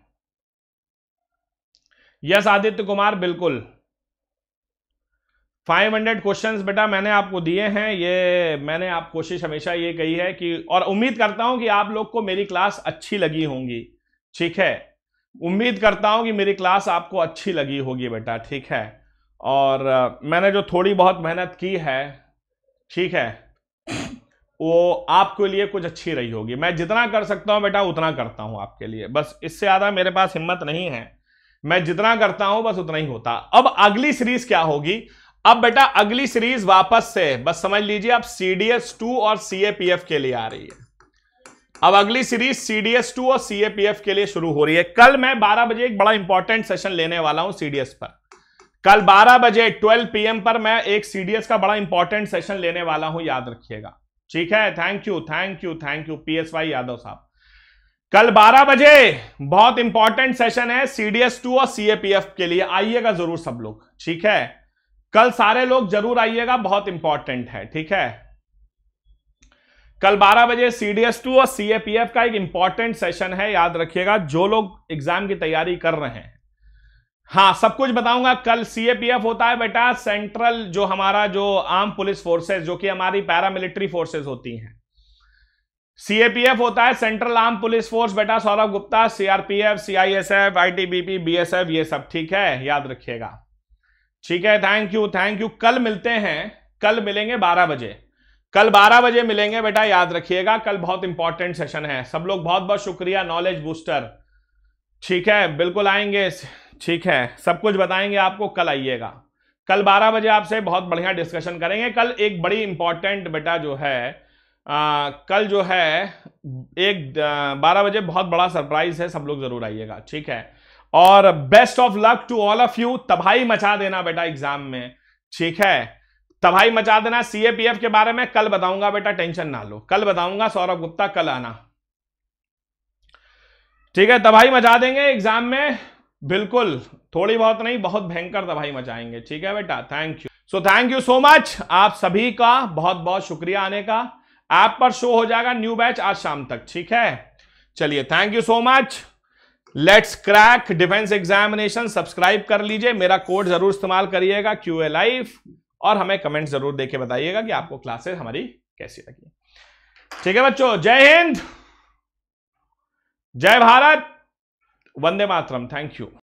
यस आदित्य कुमार, बिल्कुल पाँच सौ क्वेश्चंस बेटा मैंने आपको दिए हैं, ये मैंने आप कोशिश हमेशा ये कही है कि, और उम्मीद करता हूं कि आप लोग को मेरी क्लास अच्छी लगी होंगी, ठीक है, उम्मीद करता हूं कि मेरी क्लास आपको अच्छी लगी होगी बेटा, ठीक है। और मैंने जो थोड़ी बहुत मेहनत की है, ठीक है, वो आपके लिए कुछ अच्छी रही होगी। मैं जितना कर सकता हूं बेटा उतना करता हूं आपके लिए, बस इससे ज्यादा मेरे पास हिम्मत नहीं है, मैं जितना करता हूं बस उतना ही होता। अब अगली सीरीज क्या होगी, अब बेटा अगली सीरीज वापस से बस समझ लीजिए आप सीडीएस टू और सीएपीएफ के लिए आ रही है। अब अगली सीरीज सीडीएस टू और सीएपीएफ के लिए शुरू हो रही है। कल मैं बारह बजे एक बड़ा इंपॉर्टेंट सेशन लेने वाला हूं सीडीएस पर, कल बारह बजे बारह पीएम पर मैं एक सीडीएस का बड़ा इंपॉर्टेंट सेशन लेने वाला हूं, याद रखिएगा, ठीक है। Thank you thank you thank you PSY Yadav साहब, कल बारह बजे बहुत इंपॉर्टेंट सेशन है सीडीएस टू और सीएपीएफ के लिए, आइएगा जरूर सब लोग, ठीक है, कल सारे लोग जरूर आइएगा, बहुत इंपॉर्टेंट है, ठीक है। कल बारह बजे सीडीएस टू और सीएपीएफ का एक इंपॉर्टेंट सेशन है, याद रखिएगा, जो लोग एग्जाम की तैयारी कर रहे हैं। हाँ सब कुछ बताऊंगा। कल सीएपीएफ होता है बेटा सेंट्रल, जो हमारा जो आर्म पुलिस फोर्सेस, जो कि हमारी पैरामिलिट्री फोर्सेस होती हैं। सीएपीएफ होता है सेंट्रल आर्म पुलिस फोर्स बेटा, Saurabh Gupta, CRPF, CISF, ITBP, BSF, ये सब, ठीक है, याद रखिएगा, ठीक है। थैंक यू थैंक यू कल मिलते हैं, कल मिलेंगे बारह बजे, कल बारह बजे मिलेंगे बेटा, याद रखिएगा, कल बहुत इंपॉर्टेंट सेशन है। सब लोग बहुत बहुत शुक्रिया, नॉलेज बूस्टर, ठीक है, बिल्कुल आएंगे, ठीक है, सब कुछ बताएंगे आपको, कल आइएगा, कल बारह बजे आपसे बहुत बढ़िया डिस्कशन करेंगे। कल एक बड़ी इंपॉर्टेंट बेटा जो है आ, कल जो है एक बारह बजे बहुत बड़ा सरप्राइज है, सब लोग जरूर आइएगा, ठीक है। और best of luck to all of you, तबाही मचा देना बेटा एग्जाम में, ठीक है, तबाही मचा देना। सीएपीएफ के बारे में कल बताऊंगा बेटा, टेंशन ना लो, कल बताऊंगा, सौरभ गुप्ता कल आना, ठीक है, तबाही मचा देंगे एग्जाम में, बिल्कुल, थोड़ी बहुत नहीं, बहुत भयंकर तबाही मचाएंगे, ठीक है बेटा। Thank you, so thank you so much, आप सभी का बहुत बहुत शुक्रिया आने का। ऐप पर शो हो जाएगा न्यू बैच आज शाम तक, ठीक है, चलिए, thank you so much. Let's crack defence examination, subscribe कर लीजिए, मेरा कोड जरूर इस्तेमाल करिएगा क्यूए लाइव, और हमें कमेंट जरूर देके बताइएगा कि आपको क्लासेस हमारी कैसी लगी। ठीक है बच्चों, जय हिंद, जय भारत, वंदे मातरम, थैंक यू।